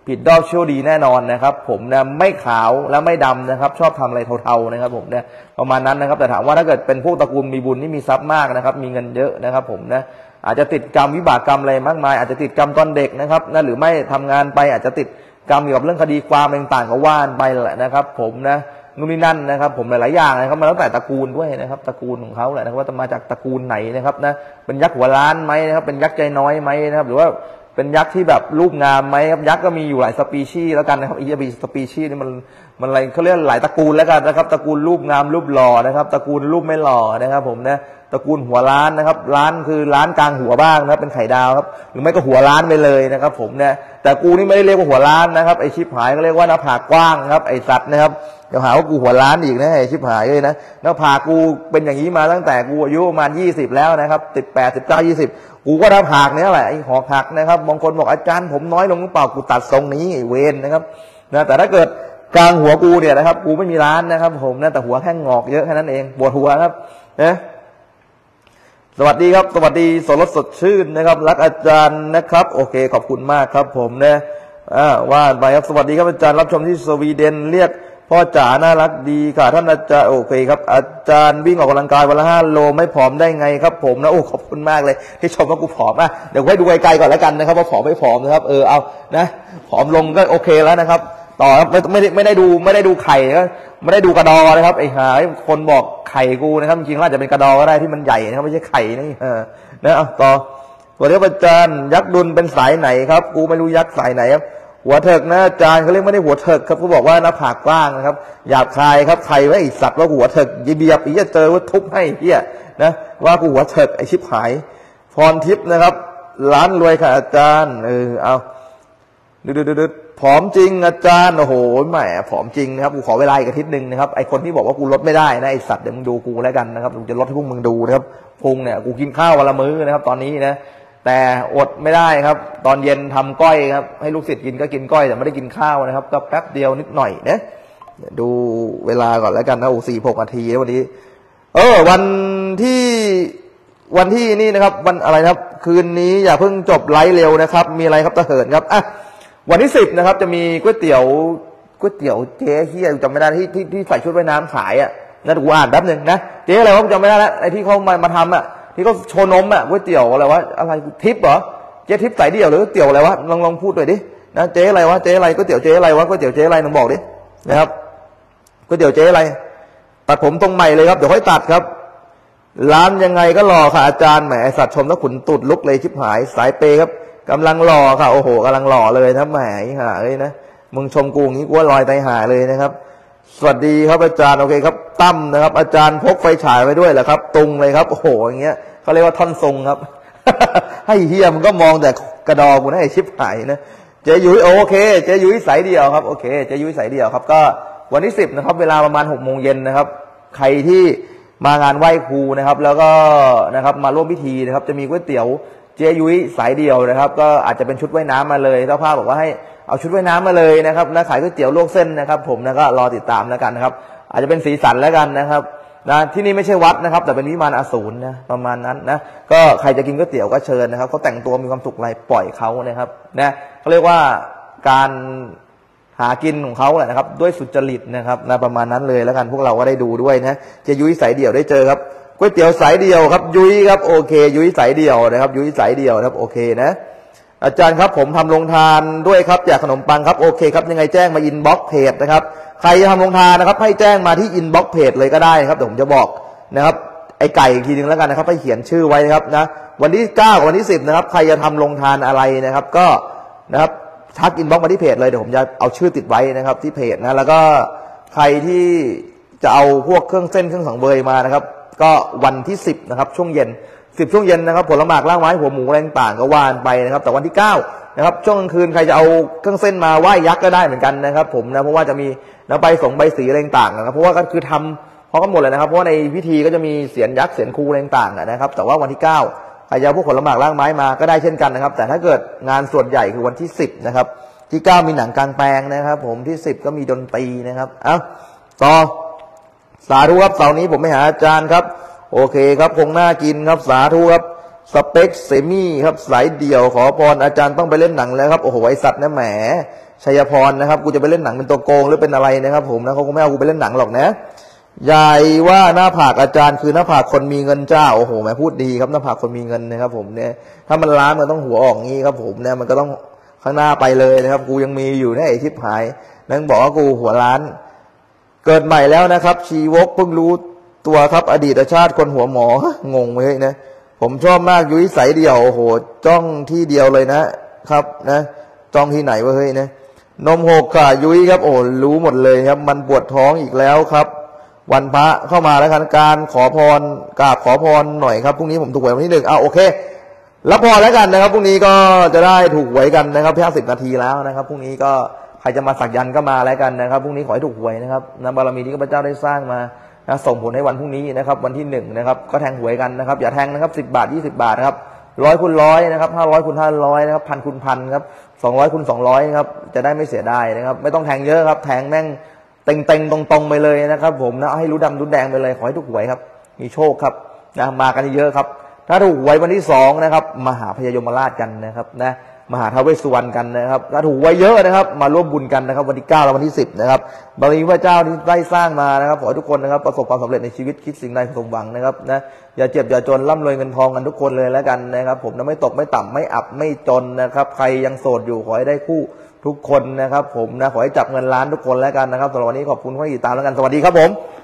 ผิดรอบชั่วดีแน่นอนนะครับผมนะไม่ขาวและไม่ดำนะครับชอบทำอะไรเทาๆนะครับผมนะประมาณนั้นนะครับแต่ถามว่าถ้าเกิดเป็นพวกตระกูลมีบุญที่มีทรัพย์มากนะครับมีเงินเยอะนะครับผมนะอาจจะติดกรรมวิบากกรรมอะไรมากมายอาจจะติดกรรมตอนเด็กนะครับนะหรือไม่ทำงานไปอาจจะติดกรรมเกี่ยวกับเรื่องคดีความต่างๆก็ว่านไปแหละนะครับผมนะนู่นนี่นั่นนะครับผมหลายๆอย่างนะครับมาแล้วแต่ตระกูลด้วยนะครับตระกูลของเขาแหละนะครับว่าจะมาจากตระกูลไหนนะครับนะเป็นยักษ์หัวล้านไหมนะครับเป็นยักษ์ใจน้อยไหมนะครับหรือว่าเป็นยักษ์ที่แบบรูปงามไหมครับยักษ์ก็มีอยู่หลายสปีชีส์แล้วกันนะครับอีกบีสปีชีส์นี่มันมันอะไรเขาเรียกหลายตระกูลแล้วกันนะครับตระกูลรูปงามรูปหล่อนะครับตระกูลรูปไม่หล่อนะครับผมนะตระกูลหัวล้านนะครับล้านคือล้านกลางหัวบ้างนะครับเป็นไข่ดาวครับหรือไม่ก็หัวล้านไปเลยนะครับผมเนี่ยแต่กูนี่ไม่ได้เรียกว่าหัวล้านนะครับไอชิบหายก็เรียกว่าหน้าผากกว้างครับไอสัตว์นะครับเดี๋ยวหาว่ากูหัวล้านอีกนะไอชิบหายเลยนะหน้าผากกูเป็นอย่างนี้มาตั้งแต่กูอายุประมาณยี่สิบแล้วนะครับสิบแปดสิบเก้ายี่สิบกูก็หน้าผากเนี้ยแหละไอหอกหักนะครับบางคนบอกอาจารย์ผมน้อยลงหรือเปล่ากูตัดทรงนี้เวนนะครับนะแต่ถ้าเกิดกลางหัวกูเนี่ยนะครับกูไม่มีล้านนะครับผมนะแต่หัวแค่งอกเยอะแค่นั้นเองปวดหัวครับนะสวัสดีครับสวัสดีสดรสสดชื่นนะครับรักอาจารย์นะครับโอเคขอบคุณมากครับผมนะอ่าว่าไปครับสวัสดีครับอาจารย์รับชมที่สวีเดนเรียกพ่อจ๋าน่ารักดีค่ะท่านอาจารย์โอเคครับอาจารย์วิ่งออกกำลังกายวันละห้าโลไม่ผอมได้ไงครับผมนะโอ้ขอบคุณมากเลยที่ชมว่ากูผอมอ่ะเดี๋ยวให้ดูไกลๆก่อนแล้วกันนะครับว่าผอมไม่ผอมนะครับเออเอานะผอมลงก็โอเคแล้วนะครับต่อครับไม่ไม่ได้ไม่ได้ดูไม่ได้ดูไข่ก็ไม่ได้ดูกระดอนะครับไอ้หาคนบอกไข่กูนะครับจริงๆอาจจะเป็นกระดอก็ได้ที่มันใหญ่นะครับไม่ใช่ไข่นี่เออนะเอาต่อสวัสดีครับอาจารย์ยักษ์ดุลเป็นสายไหนครับกูไม่รู้ยักษ์สายไหนครับหัวเถิกนะอาจารย์เขาเรียกไม่ได้หัวเถิกครับเขาบอกว่าหน้าผากกว้างนะครับหยาบคายครับใครไว้ไอ้สัตว์ว่าหัวเถิกยีเบียบอีจะเจอว่าทุบให้เฮียนะว่ากูหัวเถิกไอ้ชิบหายพรทิพย์นะครับร้านรวยค่ะอาจารย์เออเอาดูดูดูผอมจริงอาจารย์โอ้โหแหมผอมจริงนะครับกูขอเวลาอีกอาทิตย์หนึ่งนะครับไอคนที่บอกว่ากูลดไม่ได้นะไอสัตว์เดี๋ยวมึงดูกูแล้วกันนะครับกูจะลดให้พวกมึงดูนะครับพุงเนี่ยกูกินข้าววันละมื้อนะครับตอนนี้นะแต่อดไม่ได้ครับตอนเย็นทำก้อยครับให้ลูกศิษย์กินก็กินก้อยแต่ไม่ได้กินข้าวนะครับก็แป๊บเดียวนิดหน่อยนะดูเวลาก่อนแล้วกันนะโอ้สี่หกนาทีแล้ววันนี้เออวันที่วันที่นี่นะครับวันอะไรครับคืนนี้อย่าเพิ่งจบไลฟ์เร็วนะครับมีอะไรครับตะเหินครับอ่ะวันที่สิบนะครับจะมีก๋วยเตี๋ยวก๋วยเตี๋ยวเจ๊เฮียจำไม่ได้ที่ที่ที่ใส่ชุดว่ายน้ำขายอ่ะนั่นกูอ่านแป๊บนึงนะเจ๊อะไรวะจำไม่ได้แล้วไอ้ที่เขามามาทำอ่ะที่เขาโชว์นมอ่ะก๋วยเตี๋ยวอะไรวะอะไรทิปเหรอเจ๊ทิปใส่เดี่ยวหรือก๋วยเตี๋ยวอะไรวะลองลองพูดหน่อยดินะเจ๊อะไรวะเจ๊อะไรก๋วยเตี๋ยวเจ๊อะไรวะก๋วยเตี๋ยวเจ๊อะไรลองบอกดินะครับก๋วยเตี๋ยวเจ๊อะไรตัดผมตรงใหม่เลยครับเดี๋ยวค่อยตัดครับร้านยังไงก็รอค่ะอาจารย์แหมสัตว์ชมแล้วขุนตุดลุกเลยชิบหายสายเปย์ครับกำลังหล่อค่ะโอ้โหกำลังหล่อเลยนะแหมหาเลยนะมึงชมกูอย่างนี้กูว่าลอยไตหาเลยนะครับสวัสดีครับอาจารย์โอเคครับตั้มนะครับอาจารย์พกไฟฉายไปด้วยเหรอครับตุงเลยครับโอ้โหอย่างเงี้ยเขาเรียกว่าท่อนทรงครับ ให้เฮียมึงก็มองแต่กระดอกูนะไอชิบหายนะเจยุ้ยโอเคเจยุ้ยสายเดียวครับโอเคเจยุ้ยสายเดียวครับก็วันที่สิบนะครับเวลาประมาณหกโมงเย็นนะครับใครที่มางานไหว้ครูนะครับแล้วก็นะครับมาร่วมพิธีนะครับจะมีก๋วยเตี๋ยวเจยุ้ยสายเดียวนะครับก็อาจจะเป็นชุดว่ายน้ำมาเลยเจ้าภาพบอกว่าให้เอาชุดว่ายน้ำมาเลยนะครับนะขายก๋วยเตี๋ยวลวกเส้นนะครับผมนะก็รอติดตามแล้วกันนะครับอาจจะเป็นสีสันแล้วกันนะครับนะที่นี่ไม่ใช่วัดนะครับแต่เป็นวิมานอสูรนะประมาณนั้นนะก็ใครจะกินก๋วยเตี๋ยวก็เชิญนะครับเขาแต่งตัวมีความสุขอะไรปล่อยเขานะครับนะเขาเรียกว่าการหากินของเขาแหละนะครับด้วยสุจริตนะครับนะประมาณนั้นเลยแล้วกันพวกเราก็ได้ดูด้วยนะเจยุ้ยสายเดี่ยวได้เจอครับก๋วยเตี๋ยวสายเดียวครับยุ้ยครับโอเคยุ้ยสายเดียวนะครับยุ้ยสายเดียวนะครับโอเคนะอาจารย์ครับผมทำโรงทานด้วยครับแจกขนมปังครับโอเคครับยังไงแจ้งมาอินบ็อกเพจนะครับใครจะทำโรงทานนะครับให้แจ้งมาที่อินบ็อกเพจเลยก็ได้ครับเดี๋ยวผมจะบอกนะครับไอ้ไก่อีกทีนึงแล้วกันนะครับให้เขียนชื่อไว้นะครับนะวันที่เก้ากับวันที่สิบนะครับใครจะทำโรงทานอะไรนะครับก็นะครับทักอินบ็อกมาที่เพจเลยเดี๋ยวผมจะเอาชื่อติดไว้นะครับที่เพจนะแล้วก็ใครที่จะเอาพวกเครื่องเส้นเครื่องสังเวยมานะครับก็วันที่สิบนะครับช่วงเย็นสิบช่วงเย็นนะครับผลหมากล่างไม้หัวหมูอะไรต่างๆก็ว่านไปนะครับแต่วันที่เก้านะครับช่วงกลางคืนใครจะเอาเครื่องเส้นมาไหว้ยักษ์ก็ได้เหมือนกันนะครับผมนะเพราะว่าจะมีนะใบสงใบสีอะไรต่างๆนะครับเพราะว่าก็คือทำพร้อมกันหมดเลยนะครับเพราะว่าในพิธีก็จะมีเสียนยักษ์เสียนครูอะไรต่างๆนะครับแต่ว่าวันที่เก้าใครจะเอาพวกผลหมากล่างไม้มาก็ได้เช่นกันนะครับแต่ถ้าเกิดงานส่วนใหญ่คือวันที่สิบนะครับที่เก้ามีหนังกลางแปลงนะครับผมที่สิบก็มีดนตรีนะครับเอ้าต่อสาธุครับเสาร์นี้ผมไปหาอาจารย์ครับโอเคครับคงน่ากินครับสาธุครับสเปคเซมี่ครับสายเดี่ยวขอพรอาจารย์ต้องไปเล่นหนังแล้วครับโอ้โหไอสัตว์นะแหมชัยพรนะครับกูจะไปเล่นหนังเป็นตัวโกงหรือเป็นอะไรนะครับผมนะเขาคงไม่เอากูไปเล่นหนังหรอกนะยายว่าหน้าผากอาจารย์คือหน้าผากคนมีเงินเจ้าโอ้โหแม่พูดดีครับหน้าผากคนมีเงินนะครับผมเนี่ยถ้ามันล้างมันต้องหัวออกงี้ครับผมเนี่ยมันก็ต้องข้างหน้าไปเลยนะครับกูยังมีอยู่เนี่ยไอ้ทิพหายนั่งบอกว่ากูหัวล้านเกิดใหม่แล้วนะครับชีวกเพิ่งรู้ตัวครับอดีตชาติคนหัวหมองงเลยนะผมชอบมากยุ้ยใสเดียวโอ้โหจ้องที่เดียวเลยนะครับนะจ้องที่ไหนวะเฮ้ยนะนมหกค่ะยุ้ยครับโอ้รู้หมดเลยครับมันปวดท้องอีกแล้วครับวันพระเข้ามาแล้วกันการขอพรกราบขอพรหน่อยครับพรุ่งนี้ผมถูกหวยวันที่หนึ่งอ่าโอเครับพรแล้วกันนะครับพรุ่งนี้ก็จะได้ถูกหวยกันนะครับเพียงสิบนาทีแล้วนะครับพรุ่งนี้ก็ใครจะมาสักยันต์ก็มาแล้วกันนะครับพรุ่งนี้ขอให้ถูกหวยนะครับนะบารมีที่ข้าพเจ้าได้สร้างมานะส่งผลให้วันพรุ่งนี้นะครับวันที่หนึ่งนะครับก็แทงหวยกันนะครับอย่าแทงนะครับสิบบาทยี่สิบบาทนะครับร้อยคูณร้อยนะครับห้าร้อยคูณห้าร้อยนะครับพันคูณพันครับสองร้อยคูณสองร้อยครับจะได้ไม่เสียดายนะครับไม่ต้องแทงเยอะครับแทงแม่งเต็งๆตรงๆไปเลยนะครับผมนะให้รู้ดำรู้แดงไปเลยขอให้ถูกหวยครับมีโชคครับนะมากันเยอะครับถ้าถูกหวยวันที่สองนะครับมหาพญายมราชกันนะครับนะมหาท้าวเวสสุวรรณกันนะครับถ้าถูกหวยเยอะนะครับมาร่วมบุญกันนะครับวันที่เก้าและวันที่สิบนะครับบารมีพระเจ้าที่ได้สร้างมานะครับขอให้ทุกคนนะครับประสบความสำเร็จในชีวิตคิดสิ่งใดสมหวังนะครับนะอย่าเจ็บอย่าจนร่ำรวยเงินทองกันทุกคนเลยแล้วกันนะครับผมนะไม่ตกไม่ต่ำไม่อับไม่จนนะครับใครยังโสดอยู่ขอให้ได้คู่ทุกคนนะครับผมนะขอให้จับเงินล้านทุกคนแล้วกันนะครับสำหรับวันนี้ขอบคุณที่ติดตามแล้วกันสวัสดีครับผม